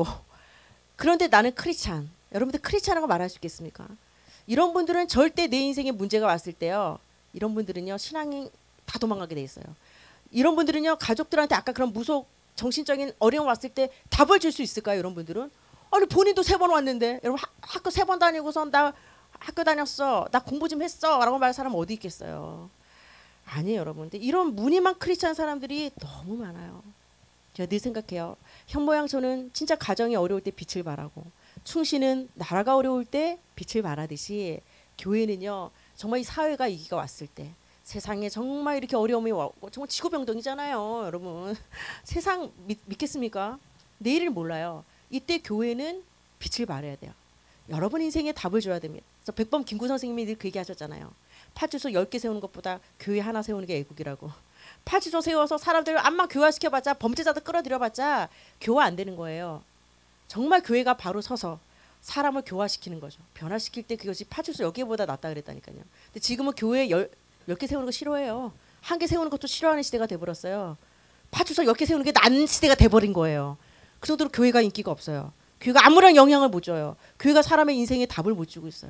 그런데 나는 크리스찬. 여러분들 크리스찬이라고 말할 수 있겠습니까? 이런 분들은 절대 내 인생에 문제가 왔을 때요. 이런 분들은요. 신앙이 다 도망가게 돼 있어요. 이런 분들은요. 가족들한테 아까 그런 무속 정신적인 어려움 왔을 때 답을 줄 수 있을까요? 이런 분들은? 아니 본인도 3번 왔는데 여러분 학교 3번 다니고선 나 학교 다녔어. 나 공부 좀 했어. 라고 말할 사람 어디 있겠어요. 아니에요 여러분. 근데 이런 무늬만 크리스찬 사람들이 너무 많아요. 제가 늘 생각해요. 현모양처는 진짜 가정이 어려울 때 빛을 발하고 충신은 나라가 어려울 때 빛을 발하듯이 교회는요. 정말 이 사회가 위기가 왔을 때 세상에 정말 이렇게 어려움이 왔고 정말 지구병동이잖아요. 여러분. 세상 믿겠습니까? 내일을 몰라요. 이때 교회는 빛을 발해야 돼요. 여러분 인생에 답을 줘야 됩니다. 그래서 백범 김구 선생님이 늘 그 얘기 하셨잖아요. 파주소 10개 세우는 것보다 교회 하나 세우는 게 애국이라고. 파주소 세워서 사람들을 암만 교화시켜봤자 범죄자들 끌어들여봤자 교화 안 되는 거예요. 정말 교회가 바로 서서 사람을 교화시키는 거죠. 변화시킬 때 그것이 파주소 여기보다 낫다 그랬다니까요. 근데 지금은 교회 10개 세우는 거 싫어해요. 1개 세우는 것도 싫어하는 시대가 돼버렸어요. 파주소 10개 세우는 게 난 시대가 돼버린 거예요. 그 정도로 교회가 인기가 없어요. 교회가 아무런 영향을 못 줘요. 교회가 사람의 인생에 답을 못 주고 있어요.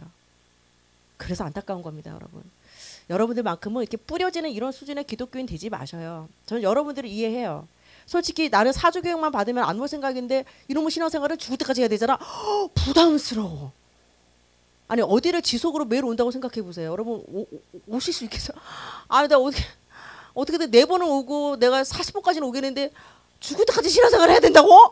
그래서 안타까운 겁니다, 여러분. 여러분들만큼은 이렇게 뿌려지는 이런 수준의 기독교인 되지 마셔요. 저는 여러분들을 이해해요. 솔직히 나는 사주교육만 받으면 안 올 생각인데 이놈의 신앙생활은 죽을 때까지 해야 되잖아. 부담스러워. 아니 어디를 지속으로 매일 온다고 생각해 보세요. 여러분 오실 수 있겠어요? 아니 나 어떻게든 4번은 오고 내가 40번까지는 오겠는데 죽을 때까지 신앙생활을 해야 된다고?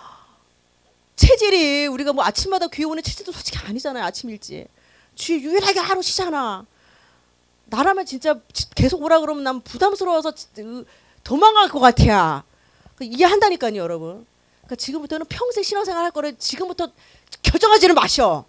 체질이 우리가 뭐 아침마다 교회 오는 체질도 솔직히 아니잖아요. 아침 일찍. 주에 유일하게 하루 쉬잖아. 나라면 진짜 계속 오라 그러면 난 부담스러워서 도망갈 것 같아. 이해한다니까요, 여러분. 그러니까 지금부터는 평생 신앙생활 할 거를 지금부터 결정하지는 마셔.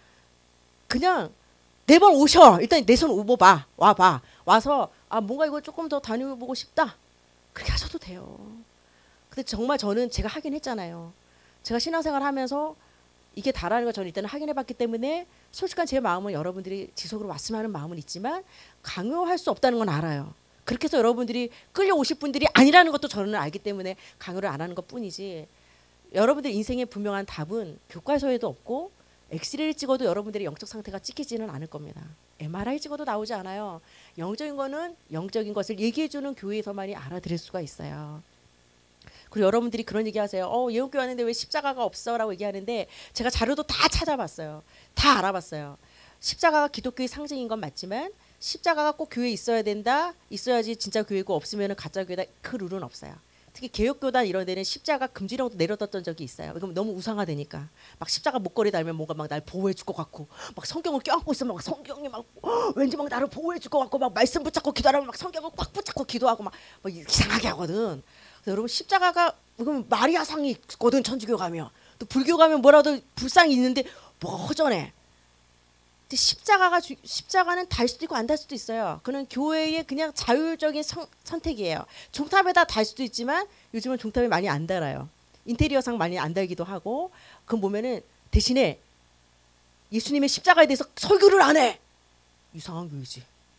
그냥 4번 오셔. 일단 내 손 오봐. 와봐. 와서 아 뭔가 이거 조금 더 다녀보고 싶다. 그렇게 하셔도 돼요. 근데 정말 저는 제가 하긴 했잖아요. 제가 신앙생활 하면서 이게 다라는 걸 저는 일단은 확인해봤기 때문에 솔직한 제 마음은 여러분들이 지속으로 왔으면 하는 마음은 있지만 강요할 수 없다는 건 알아요. 그렇게 해서 여러분들이 끌려오실 분들이 아니라는 것도 저는 알기 때문에 강요를 안 하는 것뿐이지 여러분들 인생의 분명한 답은 교과서에도 없고 엑스레이를 찍어도 여러분들의 영적 상태가 찍히지는 않을 겁니다. MRI 찍어도 나오지 않아요. 영적인 거는 영적인 것을 얘기해주는 교회에서만이 알아들을 수가 있어요. 그리고 여러분들이 그런 얘기 하세요. 예언교회 왔는데 왜 십자가가 없어? 라고 얘기하는데 제가 자료도 다 찾아봤어요. 다 알아봤어요. 십자가가 기독교의 상징인 건 맞지만 십자가가 꼭 교회에 있어야 된다. 있어야지 진짜 교회고 없으면 가짜 교회다. 그 룰은 없어요. 특히 개혁교단 이런 데는 십자가 금지령도 내려뒀던 적이 있어요. 그럼 너무 우상화되니까 막 십자가 목걸이 달면 뭔가 막 날 보호해 줄 것 같고 막 성경을 껴안고 있으면 막 성경이 막 왠지 막 나를 보호해 줄 것 같고 막 말씀 붙잡고 기도하면 막 성경을 꽉 붙잡고 기도하고 막 이상하게 하거든. 여러분 십자가가 그럼 마리아상이 있거든. 천주교 가면 또 불교 가면 뭐라도 불상이 있는데 뭐가 허전해. 근데 십자가는 달 수도 있고 안 달 수도 있어요. 그는 교회의 그냥 자율적인 선택이에요. 종탑에다 달 수도 있지만 요즘은 종탑에 많이 안 달아요. 인테리어상 많이 안 달기도 하고 그럼 보면은 대신에 예수님의 십자가에 대해서 설교를 안 해. 이상한 교회지.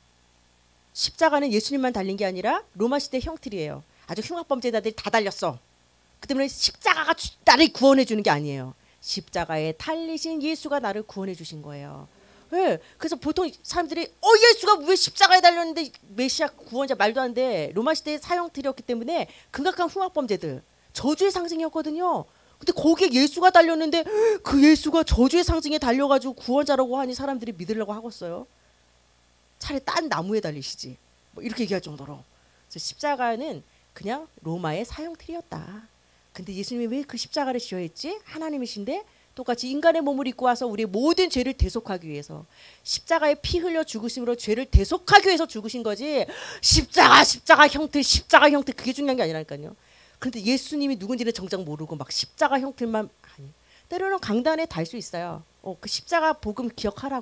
십자가는 예수님만 달린 게 아니라 로마 시대 형틀이에요. 아주 흉악범죄자들이 다 달렸어. 그 때문에 십자가가 나를 구원해 주는 게 아니에요. 십자가에 달리신 예수가 나를 구원해 주신 거예요. 네. 그래서 보통 사람들이 예수가 왜 십자가에 달렸는데 메시아 구원자 말도 안 돼. 로마 시대의 사형틀이었기 때문에 극악한 흉악범죄들 저주의 상징이었거든요. 근데 거기에 예수가 달렸는데 그 예수가 저주의 상징에 달려가지고 구원자라고 하니 사람들이 믿으려고 하겠어요. 차라리 딴 나무에 달리시지. 뭐 이렇게 얘기할 정도로. 그래서 십자가는 그냥 로마의 사형틀이었다. 근데 예수님이 왜 그 십자가를 지어야 했지? 하나님이신데 똑같이 인간의 몸을 입고 와서 우리의 모든 죄를 대속하기 위해서 십자가에 피 흘려 죽으심으로 죄를 대속하기 위해서 죽으신 거지. 십자가 형틀 그게 중요한 게 아니라니까요. 그런데 예수님이 누군지는 정작 모르고 막 십자가 형틀만 아니. 때로는 강단에 달 수 있어요. 그 십자가 복음 기억하라고.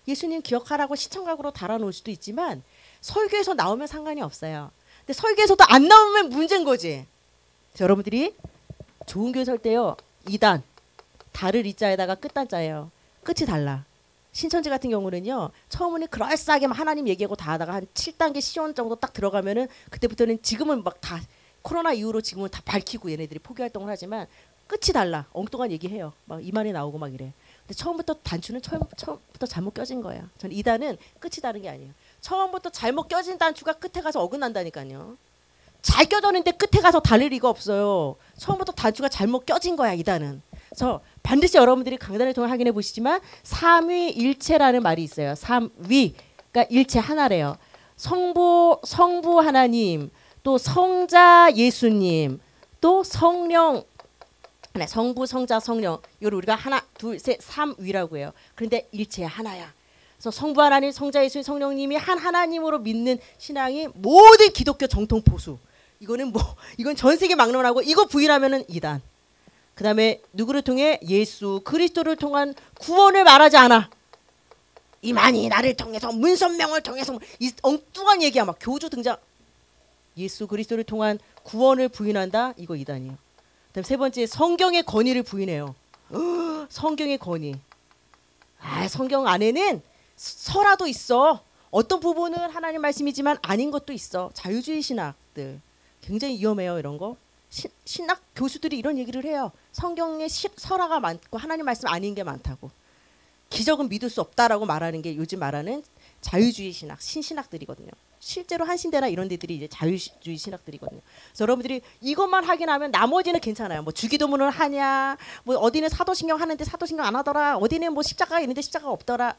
예수님 기억하라고 시청각으로 달아놓을 수도 있지만 설교에서 나오면 상관이 없어요. 근데 설교에서도 안 나오면 문제인 거지. 여러분들이 좋은 교회 설 때요. 2단 달을 이자에다가 끝단자예요. 끝이 달라. 신천지 같은 경우는요. 처음에는 그럴싸하게 하나님 얘기하고 다 하다가 한 7단계 시원 정도 딱 들어가면은 그때부터는 지금은 막 다 코로나 이후로 지금은 다 밝히고 얘네들이 포기 활동을 하지만 끝이 달라. 엉뚱한 얘기해요. 막 이만에 나오고 막 이래. 근데 처음부터 단추는 처음부터 잘못 껴진 거예요. 저는 2단은 끝이 다른 게 아니에요. 처음부터 잘못 껴진 단추가 끝에 가서 어긋난다니까요. 잘 껴졌는데 끝에 가서 달릴 리가 없어요. 처음부터 단추가 잘못 껴진 거야. 2단은. 그래서 반드시 여러분들이 강단을 통해 확인해 보시지만 삼위일체라는 말이 있어요. 삼위, 그러니까 일체 하나래요. 성부 하나님, 또 성자 예수님, 또 성령, 네, 성부, 성자, 성령. 이걸 우리가 하나, 둘, 셋, 삼위라고 해요. 그런데 일체 하나야. 그래서 성부 하나님, 성자 예수님, 성령님이 한 하나님으로 믿는 신앙이 모든 기독교 정통 보수. 이거는 이건 전 세계 막론하고 이거 부인하면은 2단. 그 다음에 누구를 통해? 예수 그리스도를 통한 구원을 말하지 않아. 이만희 나를 통해서 문선명을 통해서 이 엉뚱한 얘기야. 막 교주 등장. 예수 그리스도를 통한 구원을 부인한다. 이거 2단이에요. 그다음 세 번째 성경의 권위를 부인해요. 성경의 권위. 성경 안에는 서라도 있어. 어떤 부분은 하나님 말씀이지만 아닌 것도 있어. 자유주의 신학들. 굉장히 위험해요. 이런 거. 신학 교수들이 이런 얘기를 해요. 성경에 설화가 많고 하나님 말씀 아닌 게 많다고. 기적은 믿을 수 없다라고 말하는 게 요즘 말하는 자유주의 신학, 신신학들이거든요. 실제로 한신대나 이런 데들이 이제 자유주의 신학들이거든요. 그래서 여러분들이 이것만 확인하면 나머지는 괜찮아요. 뭐 주기도문을 하냐, 뭐 어디는 사도신경 하는데 사도신경 안 하더라, 어디는 뭐 십자가가 있는데 십자가가 없더라.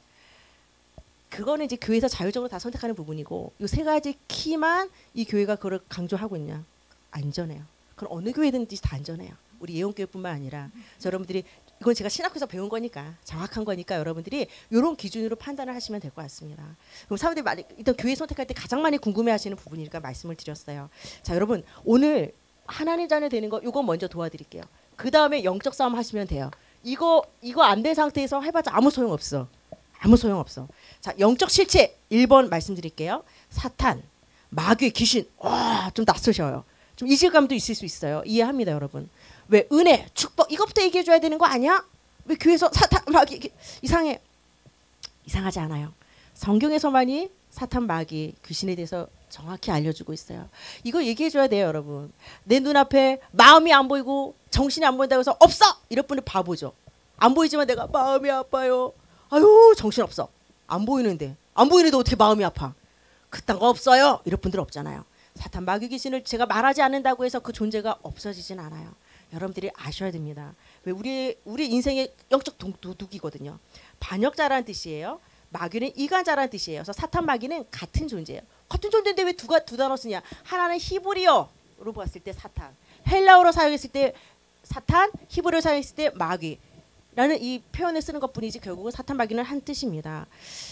그거는 이제 교회에서 자율적으로 다 선택하는 부분이고 이 세 가지 키만 이 교회가 그걸 강조하고 있냐. 안전해요. 그럼 어느 교회든지 다 안전해요. 우리 예원교회뿐만 아니라. 그래서 여러분들이 이건 제가 신학교에서 배운 거니까 정확한 거니까 여러분들이 이런 기준으로 판단을 하시면 될 것 같습니다. 그럼 사람들이 일단 교회 선택할 때 가장 많이 궁금해하시는 부분이니까 말씀을 드렸어요. 자, 여러분 오늘 하나님 자녀 되는 거 이거 먼저 도와드릴게요. 그 다음에 영적 싸움 하시면 돼요. 이거 안 된 상태에서 해봤자 아무 소용 없어. 아무 소용 없어. 자, 영적 실체 1번 말씀드릴게요. 사탄, 마귀, 귀신. 와, 좀 낯서셔요. 좀 이질감도 있을 수 있어요. 이해합니다, 여러분. 왜 은혜, 축복 이것부터 얘기해 줘야 되는 거 아니야? 왜 교회에서 사탄, 마귀 이상해. 이상하지 않아요. 성경에서만이 사탄, 마귀, 귀신에 대해서 정확히 알려주고 있어요. 이거 얘기해 줘야 돼요, 여러분. 내 눈앞에 마음이 안 보이고 정신이 안 보인다고 해서 없어! 이럴 분은 바보죠. 안 보이지만 내가 마음이 아파요. 아유, 정신없어. 안 보이는데 어떻게 마음이 아파. 그딴 거 없어요. 이럴 분들 없잖아요. 사탄 마귀 귀신을 제가 말하지 않는다고 해서 그 존재가 없어지진 않아요. 여러분들이 아셔야 됩니다. 왜 우리 인생의 영적 도둑이거든요. 반역자라는 뜻이에요. 마귀는 이간자라는 뜻이에요. 그래서 사탄 마귀는 같은 존재예요. 같은 존재인데 왜 두 단어 쓰냐. 하나는 히브리어로 봤을 때 사탄, 헬라어로 사용했을 때 사탄, 히브리어로 사용했을 때 마귀 라는 이 표현을 쓰는 것뿐이지 결국은 사탄 마귀는 한 뜻입니다.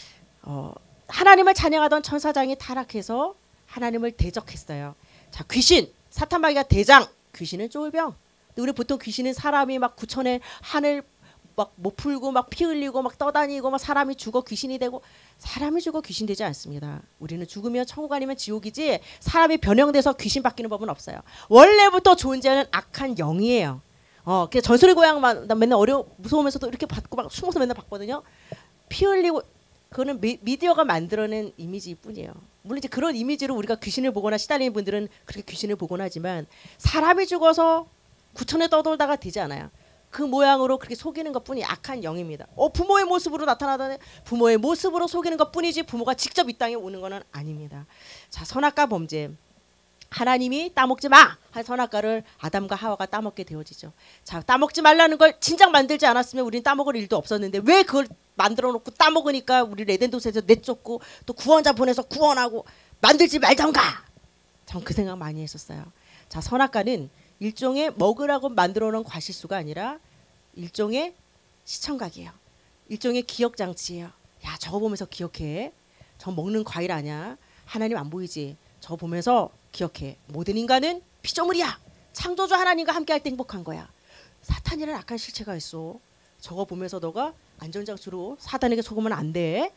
하나님을 찬양하던 천사장이 타락해서 하나님을 대적했어요. 자, 귀신, 사탄 마귀가 대장, 귀신은 쫄병. 근데 우리 보통 귀신은 사람이 막 구천에 하늘 막 못 풀고 막 피 흘리고 막 떠다니고 막 사람이 죽어 귀신이 되고. 사람이 죽어 귀신 되지 않습니다. 우리는 죽으면 천국 아니면 지옥이지 사람이 변형돼서 귀신 바뀌는 법은 없어요. 원래부터 존재하는 악한 영이에요. 그래서 전설의 고향만 나 맨날 무서우면서도 이렇게 받고 막 숨어서 맨날 봤거든요. 피 흘리고. 그거는 미디어가 만들어낸 이미지일 뿐이에요. 물론 이제 그런 이미지로 우리가 귀신을 보거나 시달리는 분들은 그렇게 귀신을 보곤 하지만 사람이 죽어서 구천에 떠돌다가 되지 않아요. 그 모양으로 그렇게 속이는 것뿐이 악한 영입니다. 부모의 모습으로 나타나다니 부모의 모습으로 속이는 것뿐이지 부모가 직접 이 땅에 오는 것은 아닙니다. 자, 선악과 범죄. 하나님이 따먹지 마! 한 선악과를 아담과 하와가 따먹게 되어지죠. 자, 따먹지 말라는 걸 진작 만들지 않았으면 우리는 따먹을 일도 없었는데 왜 그걸 만들어 놓고 따먹으니까 우리 에덴도스에서 내쫓고 또 구원자 보내서 구원하고 만들지 말던가. 전 그 생각 많이 했었어요. 자, 선악과는 일종의 먹으라고 만들어 놓은 과실수가 아니라 일종의 시청각이에요. 일종의 기억장치예요. 야, 저거 보면서 기억해. 저 먹는 과일 아니야. 하나님 안 보이지. 저거 보면서 기억해. 모든 인간은 피조물이야. 창조주 하나님과 함께할 때 행복한 거야. 사탄이라는 악한 실체가 있어. 저거 보면서 너가 안전장치로 사단에게 속으면 안 돼.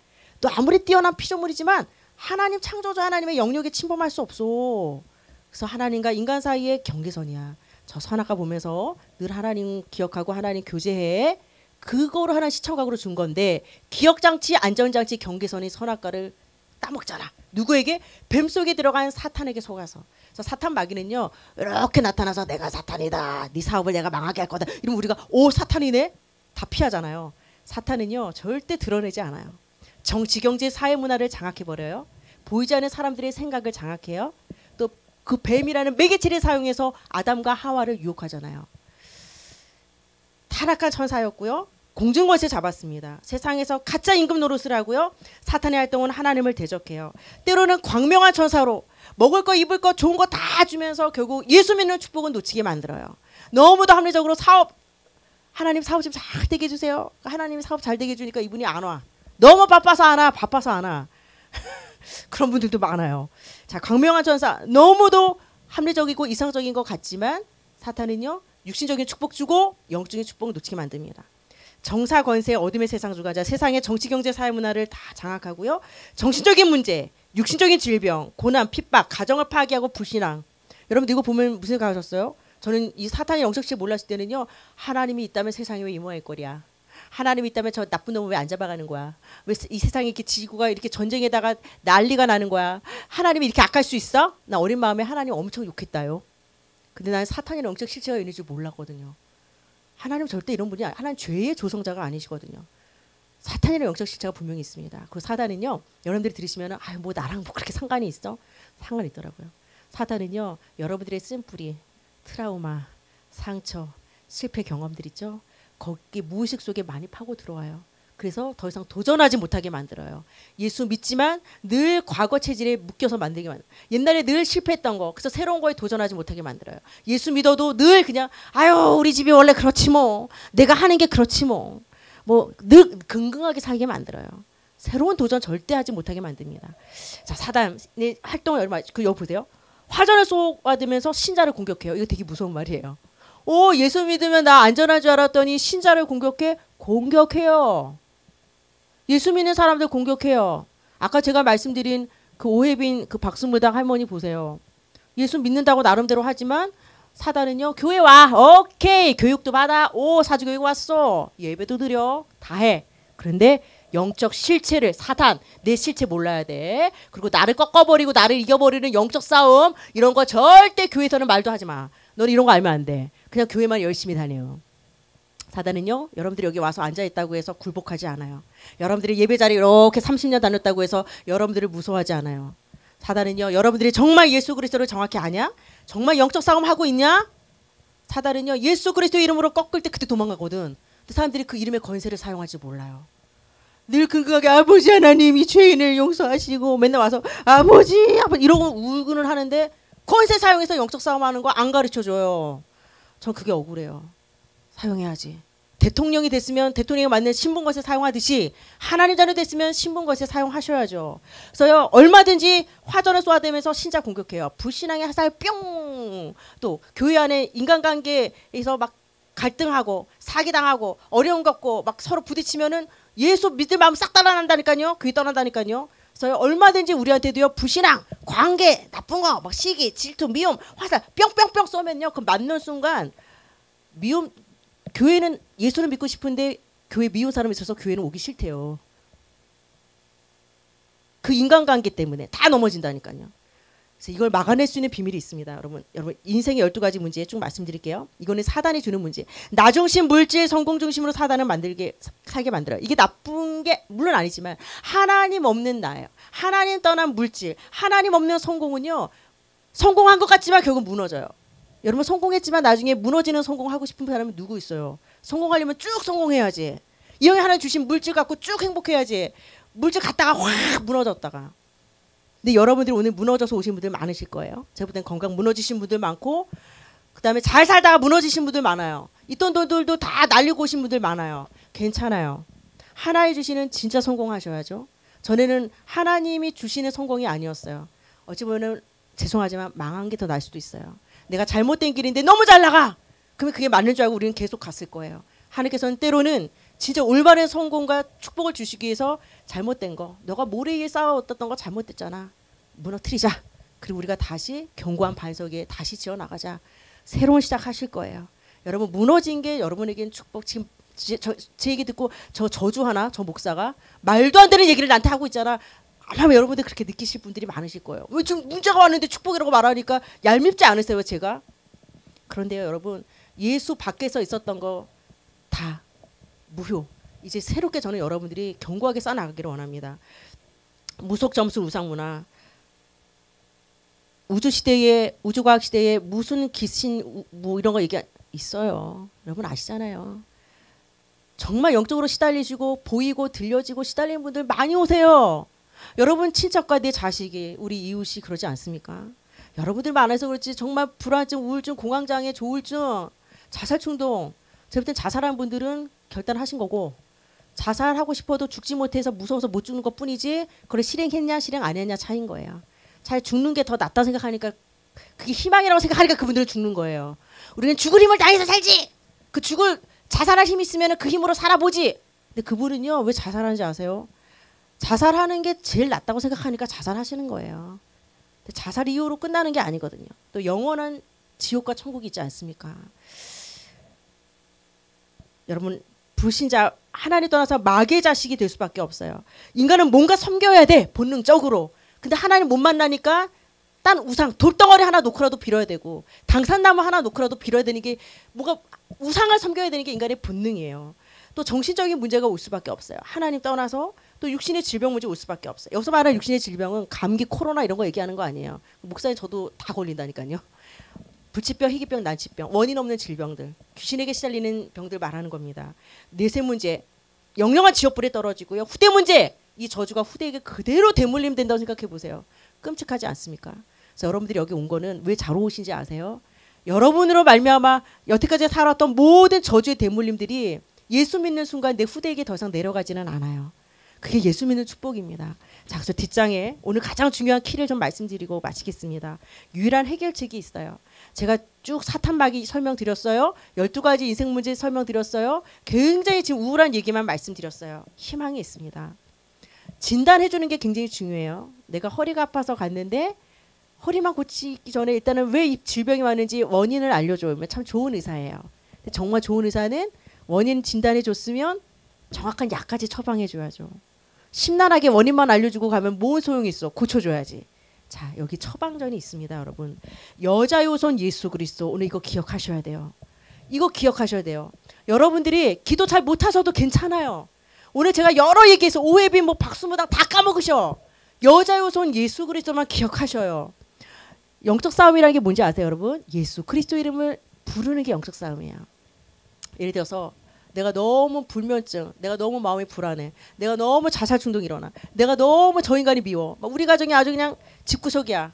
너 아무리 뛰어난 피조물이지만 하나님 창조자 하나님의 영역에 침범할 수 없어. 그래서 하나님과 인간 사이의 경계선이야. 저 선악과 보면서 늘 하나님 기억하고 하나님 교제해. 그거로 하나님 시청각으로 준 건데 기억장치 안전장치 경계선이 선악과를 따먹잖아. 누구에게? 뱀 속에 들어간 사탄에게 속아서. 그래서 사탄 마귀는요 이렇게 나타나서 내가 사탄이다. 네 사업을 내가 망하게 할 거다. 이러면 우리가 오 사탄이네? 다 피하잖아요. 사탄은요 절대 드러내지 않아요. 정치, 경제, 사회 문화를 장악해버려요. 보이지 않는 사람들의 생각을 장악해요. 또 그 뱀이라는 매개체를 사용해서 아담과 하와를 유혹하잖아요. 타락한 천사였고요. 공중권세 잡았습니다. 세상에서 가짜 임금 노릇을 하고요. 사탄의 활동은 하나님을 대적해요. 때로는 광명한 천사로 먹을 거 입을 거 좋은 거 다 주면서 결국 예수 믿는 축복은 놓치게 만들어요. 너무도 합리적으로 하나님 사업 좀 잘 되게 해주세요. 하나님이 사업 잘 되게 해주니까 이분이 안 와. 너무 바빠서 안 와. 바빠서 안 와. 그런 분들도 많아요. 자, 광명한 천사 너무도 합리적이고 이상적인 것 같지만 사탄은요 육신적인 축복 주고 영적인 축복을 놓치게 만듭니다. 정사 권세 어둠의 세상 주가자 세상의 정치 경제 사회 문화를 다 장악하고요. 정신적인 문제, 육신적인 질병, 고난, 핍박, 가정을 파괴하고 불신앙. 여러분 이거 보면 무슨 생각하셨어요? 저는 이 사탄의 영적실 몰랐을 때는요. 하나님이 있다면 세상에 왜 이 모양일 거랴. 하나님이 있다면 저 나쁜 놈을 왜 안 잡아가는 거야. 왜 이 세상에 이렇게 지구가 이렇게 전쟁에다가 난리가 나는 거야. 하나님이 이렇게 악할 수 있어? 나 어린 마음에 하나님 엄청 욕했다요. 근데 나는 사탄의 영적 실체가 있는 줄 몰랐거든요. 하나님 절대 이런 분이 하나님 죄의 조성자가 아니시거든요. 사탄이라는 영적 실체가 분명히 있습니다. 그리고 사단은요. 여러분들이 들으시면 뭐 나랑 뭐 그렇게 상관이 있어? 상관이 있더라고요. 사단은요. 여러분들의 쓴뿌리, 트라우마, 상처, 실패 경험들 있죠. 거기 무의식 속에 많이 파고 들어와요. 그래서 더 이상 도전하지 못하게 만들어요. 예수 믿지만 늘 과거 체질에 묶여서 만들게 만들어요. 옛날에 늘 실패했던 거 그래서 새로운 거에 도전하지 못하게 만들어요. 예수 믿어도 늘 그냥 아유 우리 집이 원래 그렇지 뭐 내가 하는 게 그렇지 뭐 늘 긍긍하게 살게 만들어요. 새로운 도전 절대 하지 못하게 만듭니다. 자 사단의 활동을 얼마 여기 보세요. 화전을 쏘아들면서 신자를 공격해요. 이거 되게 무서운 말이에요. 오 예수 믿으면 나 안전한 줄 알았더니 신자를 공격해요. 예수 믿는 사람들 공격해요. 아까 제가 말씀드린 그 오해빈 그 박수무당 할머니 보세요. 예수 믿는다고 나름대로 하지만 사단은요. 교회 와. 오케이. 교육도 받아. 오 사주교육 왔어. 예배도 드려. 다 해. 그런데 영적 실체를 사단 내 실체 몰라야 돼. 그리고 나를 꺾어버리고 나를 이겨버리는 영적 싸움 이런 거 절대 교회에서는 말도 하지 마. 너는 이런 거 알면 안 돼. 그냥 교회만 열심히 다녀요. 사단은요. 여러분들이 여기 와서 앉아있다고 해서 굴복하지 않아요. 여러분들이 예배자리 이렇게 30년 다녔다고 해서 여러분들을 무서워하지 않아요. 사단은요. 여러분들이 정말 예수 그리스도를 정확히 아냐? 정말 영적 싸움 하고 있냐? 사단은요. 예수 그리스도 이름으로 꺾을 때 그때 도망가거든. 근데 사람들이 그 이름의 권세를 사용할지 몰라요. 늘 근거하게 아버지 하나님 이 죄인을 용서하시고 맨날 와서 아버지 이러고 울고는 하는데 권세 사용해서 영적 싸움하는 거 안 가르쳐줘요. 전 그게 억울해요. 사용해야지. 대통령이 됐으면 대통령이 맞는 신분것에 사용하듯이 하나님 자녀 됐으면 신분것에 사용하셔야죠. 그래서요 얼마든지 화전을 쏘아대면서 신자 공격해요. 불신앙의 화살 뿅. 또 교회 안에 인간관계에서 막 갈등하고 사기당하고 어려움 겪고 막 서로 부딪히면은 예수 믿을 마음 싹 따라난다니까요. 교회 떠난다니까요. 그래서 얼마든지 우리한테도요 불신앙, 관계, 나쁜 거, 막 시기, 질투, 미움, 화살 뿅뿅뿅 쏘면요 그 맞는 순간 미움 교회는 예수를 믿고 싶은데 교회 미운 사람이 있어서 교회는 오기 싫대요. 그 인간관계 때문에 다 넘어진다니까요. 그래서 이걸 막아낼 수 있는 비밀이 있습니다. 여러분 인생의 12가지 문제 쭉 말씀드릴게요. 이거는 사단이 주는 문제. 나 중심, 물질, 성공 중심으로 사단을 살게 만들어요. 이게 나쁜 게 물론 아니지만 하나님 없는 나예요. 하나님 떠난 물질, 하나님 없는 성공은요. 성공한 것 같지만 결국 무너져요. 여러분 성공했지만 나중에 무너지는 성공하고 싶은 사람은 누구 있어요? 성공하려면 쭉 성공해야지. 이 형이 하나 주신 물질 갖고 쭉 행복해야지. 물질 갖다가 확 무너졌다가. 근데 여러분들이 오늘 무너져서 오신 분들 많으실 거예요. 제가 볼 땐 건강 무너지신 분들 많고 그다음에 잘 살다가 무너지신 분들 많아요. 있던 돈들도 다 날리고 오신 분들 많아요. 괜찮아요. 하나님 주시는 진짜 성공하셔야죠. 전에는 하나님이 주시는 성공이 아니었어요. 어찌 보면 죄송하지만 망한 게 더 나을 수도 있어요. 내가 잘못된 길인데 너무 잘 나가. 그러면 그게 맞는 줄 알고 우리는 계속 갔을 거예요. 하나님께서는 때로는 진짜 올바른 성공과 축복을 주시기 위해서 잘못된 거, 너가 모래 위에 쌓아왔던 거 잘못됐잖아. 무너뜨리자. 그리고 우리가 다시 견고한 반석 위에 다시 지어나가자. 새로운 시작하실 거예요. 여러분 무너진 게 여러분에게는 축복. 지금 제 얘기 듣고 저 저주하나 저 목사가 말도 안 되는 얘기를 나한테 하고 있잖아. 아마 여러분들 그렇게 느끼실 분들이 많으실 거예요. 왜 지금 문제가 왔는데 축복이라고 말하니까 얄밉지 않으세요 제가? 그런데요 여러분 예수 밖에서 있었던 거 다 무효. 이제 새롭게 저는 여러분들이 견고하게 쌓아나가기를 원합니다. 무속점술 우상문화. 우주시대에 우주과학시대에 무슨 귀신 뭐 이런 거 얘기 있어요. 여러분 아시잖아요. 정말 영적으로 시달리시고 보이고 들려지고 시달리는 분들 많이 오세요. 여러분 친척과 내 자식이 우리 이웃이 그러지 않습니까? 여러분들 많아서 그렇지 정말 불안증, 우울증, 공황장애, 조울증, 자살충동. 제가 볼 땐 자살한 분들은 결단하신 거고 자살하고 싶어도 죽지 못해서 무서워서 못 죽는 것뿐이지 그걸 실행했냐 실행 안 했냐 차이인 거예요. 잘 죽는 게 더 낫다 생각하니까 그게 희망이라고 생각하니까 그분들은 죽는 거예요. 우리는 죽을 힘을 다해서 살지. 그 죽을 자살할 힘이 있으면 그 힘으로 살아보지. 근데 그분은요 왜 자살하는지 아세요? 자살하는 게 제일 낫다고 생각하니까 자살하시는 거예요. 근데 자살 이후로 끝나는 게 아니거든요. 또 영원한 지옥과 천국이 있지 않습니까? 여러분 불신자 하나님 떠나서 마귀의 자식이 될 수밖에 없어요. 인간은 뭔가 섬겨야 돼 본능적으로. 근데 하나님 못 만나니까 딴 우상 돌덩어리 하나 놓고라도 빌어야 되고 당산나무 하나 놓고라도 빌어야 되는 게 뭐가 우상을 섬겨야 되는 게 인간의 본능이에요. 또 정신적인 문제가 올 수밖에 없어요. 하나님 떠나서 또 육신의 질병 문제 올 수밖에 없어요. 여기서 말하는 육신의 질병은 감기, 코로나 이런 거 얘기하는 거 아니에요. 목사님 저도 다 걸린다니까요. 불치병, 희귀병, 난치병, 원인 없는 질병들, 귀신에게 시달리는 병들 말하는 겁니다. 내세 문제, 영영한 지옥불에 떨어지고요. 후대 문제, 이 저주가 후대에게 그대로 대물림 된다고 생각해 보세요. 끔찍하지 않습니까? 그래서 여러분들이 여기 온 거는 왜 잘 오신지 아세요? 여러분으로 말미암아 여태까지 살았던 모든 저주의 대물림들이 예수 믿는 순간 내 후대에게 더 이상 내려가지는 않아요. 그게 예수 믿는 축복입니다. 자, 그래서 뒷장에 오늘 가장 중요한 키를 좀 말씀드리고 마치겠습니다. 유일한 해결책이 있어요. 제가 쭉 사탄마귀 설명드렸어요. 12가지 인생 문제 설명드렸어요. 굉장히 지금 우울한 얘기만 말씀드렸어요. 희망이 있습니다. 진단해주는 게 굉장히 중요해요. 내가 허리가 아파서 갔는데 허리만 고치기 전에 일단은 왜 이 질병이 왔는지 원인을 알려줘요. 참 좋은 의사예요. 근데 정말 좋은 의사는 원인 진단해줬으면 정확한 약까지 처방해줘야죠. 심란하게 원인만 알려주고 가면 뭔 소용이 있어. 고쳐줘야지. 자, 여기 처방전이 있습니다. 여러분. 여자요손 예수 그리스도. 오늘 이거 기억하셔야 돼요. 이거 기억하셔야 돼요. 여러분들이 기도 잘 못하셔도 괜찮아요. 오늘 제가 여러 얘기해서 오해비 뭐 박수무당 다 까먹으셔. 여자요손 예수 그리스도만 기억하셔요. 영적 싸움이라는 게 뭔지 아세요 여러분? 예수 그리스도 이름을 부르는 게 영적 싸움이에요. 예를 들어서 내가 너무 불면증, 내가 너무 마음이 불안해, 내가 너무 자살 충동이 일어나, 내가 너무 저 인간이 미워, 우리 가정이 아주 그냥 집구석이야.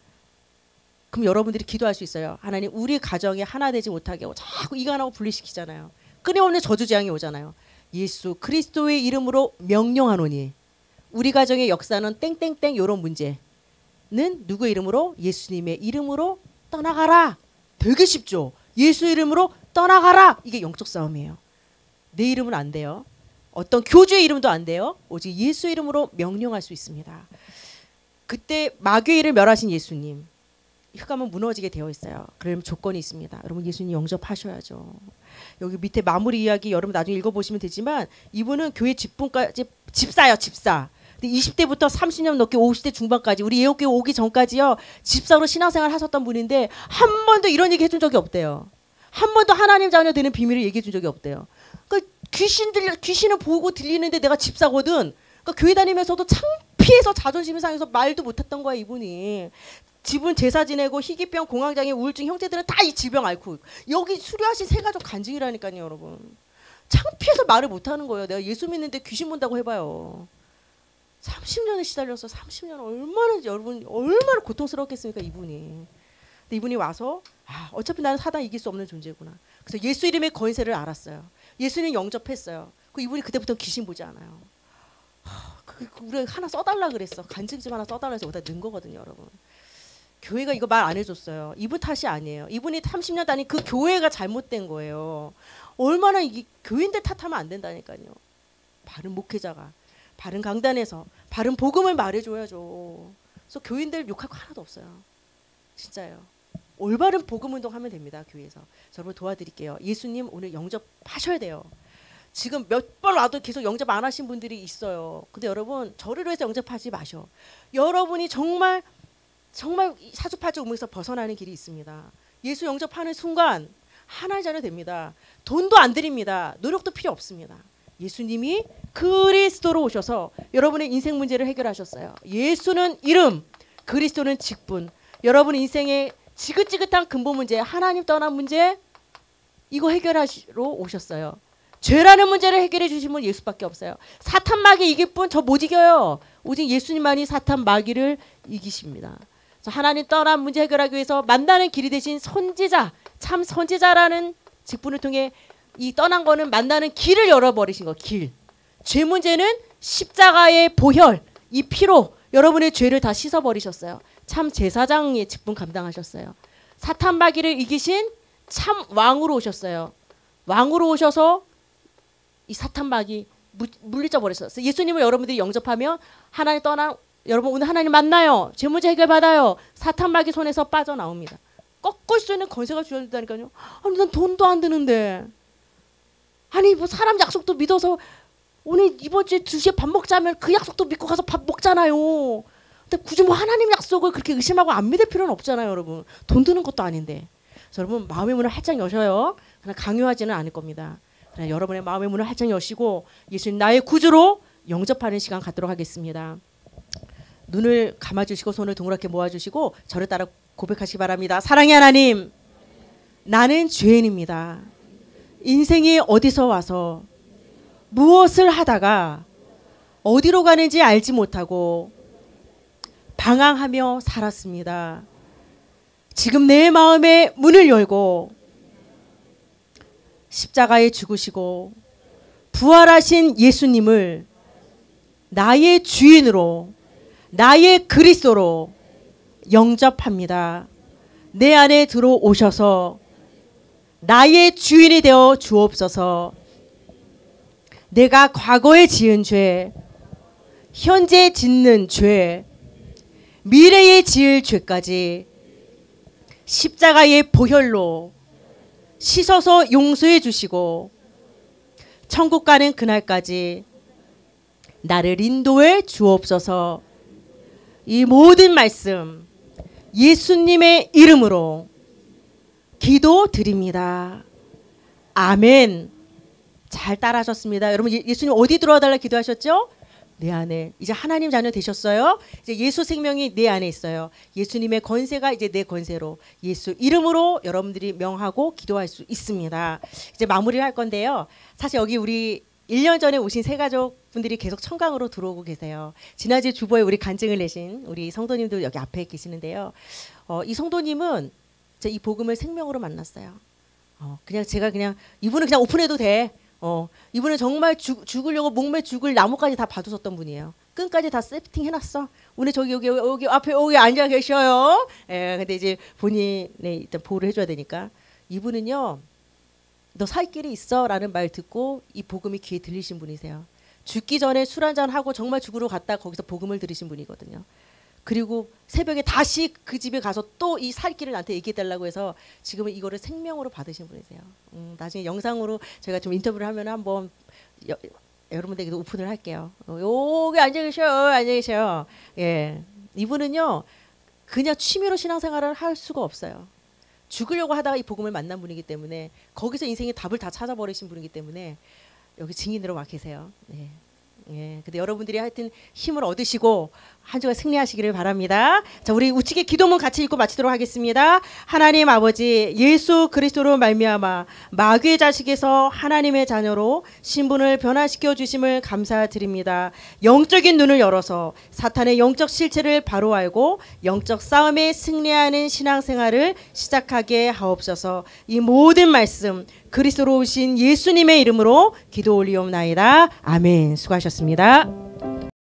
그럼 여러분들이 기도할 수 있어요. 하나님 우리 가정이 하나 되지 못하게 하고 자꾸 이간하고 분리시키잖아요. 끊임없는 저주재앙이 오잖아요. 예수 그리스도의 이름으로 명령하노니 우리 가정의 역사는 땡땡땡 이런 문제는 누구의 이름으로? 예수님의 이름으로 떠나가라. 되게 쉽죠. 예수 이름으로 떠나가라. 이게 영적 싸움이에요. 내 이름은 안 돼요. 어떤 교주의 이름도 안 돼요. 오직 예수 이름으로 명령할 수 있습니다. 그때 마귀의 일을 멸하신 예수님. 흑암은 무너지게 되어 있어요. 그러면 조건이 있습니다. 여러분 예수님 영접하셔야죠. 여기 밑에 마무리 이야기 여러분 나중에 읽어보시면 되지만 이분은 교회 집분까지 집사예요. 집사. 근데 20대부터 30년 넘게 50대 중반까지 우리 예언교회 오기 전까지요. 집사로 신앙생활 하셨던 분인데 한 번도 이런 얘기 해준 적이 없대요. 한 번도 하나님 자녀 되는 비밀을 얘기해 준 적이 없대요. 그러니까 귀신을 보고 들리는데 내가 집사거든. 그러니까 교회 다니면서도 창피해서 자존심이 상해서 말도 못했던 거야 이분이. 집은 제사 지내고 희귀병, 공황장애, 우울증 형제들은 다 이 질병 앓고 여기 수료하신 세 가족 간증이라니까요 여러분. 창피해서 말을 못하는 거예요. 내가 예수 믿는데 귀신 본다고 해봐요. 30년을 시달려서 30년 얼마나 여러분 얼마나 고통스럽겠습니까 이분이. 근데 이분이 와서 어차피 나는 사단 이길 수 없는 존재구나. 그래서 예수 이름의 권세를 알았어요. 예수님 영접했어요. 그 이분이 그때부터 귀신 보지 않아요. 우리 하나 써달라 그랬어. 간증 좀 하나 써달라 해서 여기다 넣은 거거든요 여러분. 교회가 이거 말 안 해줬어요. 이분 탓이 아니에요. 이분이 30년 다닌 그 교회가 잘못된 거예요. 얼마나 이게 교인들 탓하면 안 된다니까요. 바른 목회자가 바른 강단에서 바른 복음을 말해줘야죠. 그래서 교인들 욕할 거 하나도 없어요. 진짜요. 올바른 복음 운동하면 됩니다. 교회에서. 여러분 도와드릴게요. 예수님 오늘 영접하셔야 돼요. 지금 몇 번 와도 계속 영접 안 하신 분들이 있어요. 근데 여러분 저를 위해서 영접하지 마셔. 여러분이 정말 사주팔자 우물에서 벗어나는 길이 있습니다. 예수 영접하는 순간 하나의 자녀 됩니다. 돈도 안 드립니다. 노력도 필요 없습니다. 예수님이 그리스도로 오셔서 여러분의 인생 문제를 해결하셨어요. 예수는 이름, 그리스도는 직분. 여러분 인생의 지긋지긋한 근본 문제, 하나님 떠난 문제, 이거 해결하시러 오셨어요. 죄라는 문제를 해결해 주신 분 예수밖에 없어요. 사탄 마귀 이길 분 저 못 이겨요. 오직 예수님만이 사탄 마귀를 이기십니다. 하나님 떠난 문제 해결하기 위해서 만나는 길이 되신 선지자, 참 선지자라는 직분을 통해 이 떠난 거는 만나는 길을 열어버리신 거. 길. 죄 문제는 십자가의 보혈, 이 피로 여러분의 죄를 다 씻어버리셨어요. 참 제사장의 직분 감당하셨어요. 사탄 마귀를 이기신 참 왕으로 오셨어요. 왕으로 오셔서 이 사탄 마귀 물리쳐 버렸어요. 예수님을 여러분들이 영접하면 하나님 떠난 여러분 오늘 하나님 만나요. 죄 문제 해결 받아요. 사탄 마귀 손에서 빠져나옵니다. 꺾을 수 있는 권세가 주어진다니까요. 아니 난 돈도 안 드는데. 아니 뭐 사람 약속도 믿어서 오늘 이번 주에 2시에 밥 먹자면 그 약속도 믿고 가서 밥 먹잖아요. 근데 굳이 뭐 하나님 약속을 그렇게 의심하고 안 믿을 필요는 없잖아요, 여러분. 돈 드는 것도 아닌데. 그래서 여러분 마음의 문을 활짝 여셔요. 그냥 강요하지는 않을 겁니다. 그냥 여러분의 마음의 문을 활짝 여시고 예수님 나의 구주로 영접하는 시간 갖도록 하겠습니다. 눈을 감아주시고 손을 동그랗게 모아주시고 저를 따라 고백하시기 바랍니다. 사랑의 하나님, 나는 죄인입니다. 인생이 어디서 와서 무엇을 하다가 어디로 가는지 알지 못하고 방황하며 살았습니다. 지금 내 마음의 문을 열고 십자가에 죽으시고 부활하신 예수님을 나의 주인으로 나의 그리스도로 영접합니다. 내 안에 들어오셔서 나의 주인이 되어 주옵소서. 내가 과거에 지은 죄, 현재 짓는 죄, 미래에 지을 죄까지 십자가의 보혈로 씻어서 용서해 주시고 천국 가는 그날까지 나를 인도해 주옵소서. 이 모든 말씀 예수님의 이름으로 기도드립니다. 아멘. 잘 따라하셨습니다. 여러분 예수님 어디 들어와달라 기도하셨죠? 내 안에. 이제 하나님 자녀 되셨어요. 이제 예수 생명이 내 안에 있어요. 예수님의 권세가 이제 내 권세로 예수 이름으로 여러분들이 명하고 기도할 수 있습니다. 이제 마무리를 할 건데요. 사실 여기 우리 1년 전에 오신 새가족 분들이 계속 청강으로 들어오고 계세요. 지난주 주보에 우리 간증을 내신 우리 성도님도 여기 앞에 계시는데요. 이 성도님은 이 복음을 생명으로 만났어요. 제가 이분은 그냥 오픈해도 돼. 이분은 정말 죽으려고 목매 죽을 나무까지 다 봐주셨던 분이에요. 끈까지 다 세팅해놨어. 오늘 저기 여기 앞에 여기 앉아 계셔요. 예, 근데 이제 본인의 일단 보호를 해줘야 되니까 이분은요. 너 살 길이 있어라는 말 듣고 이 복음이 귀에 들리신 분이세요. 죽기 전에 술 한잔 하고 정말 죽으러 갔다 거기서 복음을 들으신 분이거든요. 그리고 새벽에 다시 그 집에 가서 또 이 살 길을 나한테 얘기해달라고 해서 지금은 이거를 생명으로 받으신 분이세요. 나중에 영상으로 제가 좀 인터뷰를 하면 한번 여러분들에게도 오픈을 할게요. 여기 앉아 계셔요. 예, 이분은요 그냥 취미로 신앙생활을 할 수가 없어요. 죽으려고 하다가 이 복음을 만난 분이기 때문에 거기서 인생의 답을 다 찾아버리신 분이기 때문에 여기 증인으로 와 계세요. 네. 예, 근데 여러분들이 하여튼 힘을 얻으시고 한 주간 승리하시기를 바랍니다. 자, 우리 우측에 기도문 같이 읽고 마치도록 하겠습니다. 하나님 아버지 예수 그리스도로 말미암아 마귀의 자식에서 하나님의 자녀로 신분을 변화시켜 주심을 감사드립니다. 영적인 눈을 열어서 사탄의 영적 실체를 바로 알고 영적 싸움에 승리하는 신앙생활을 시작하게 하옵소서. 이 모든 말씀 그리스도로 오신 예수님의 이름으로 기도 올리옵나이다. 아멘. 수고하셨습니다.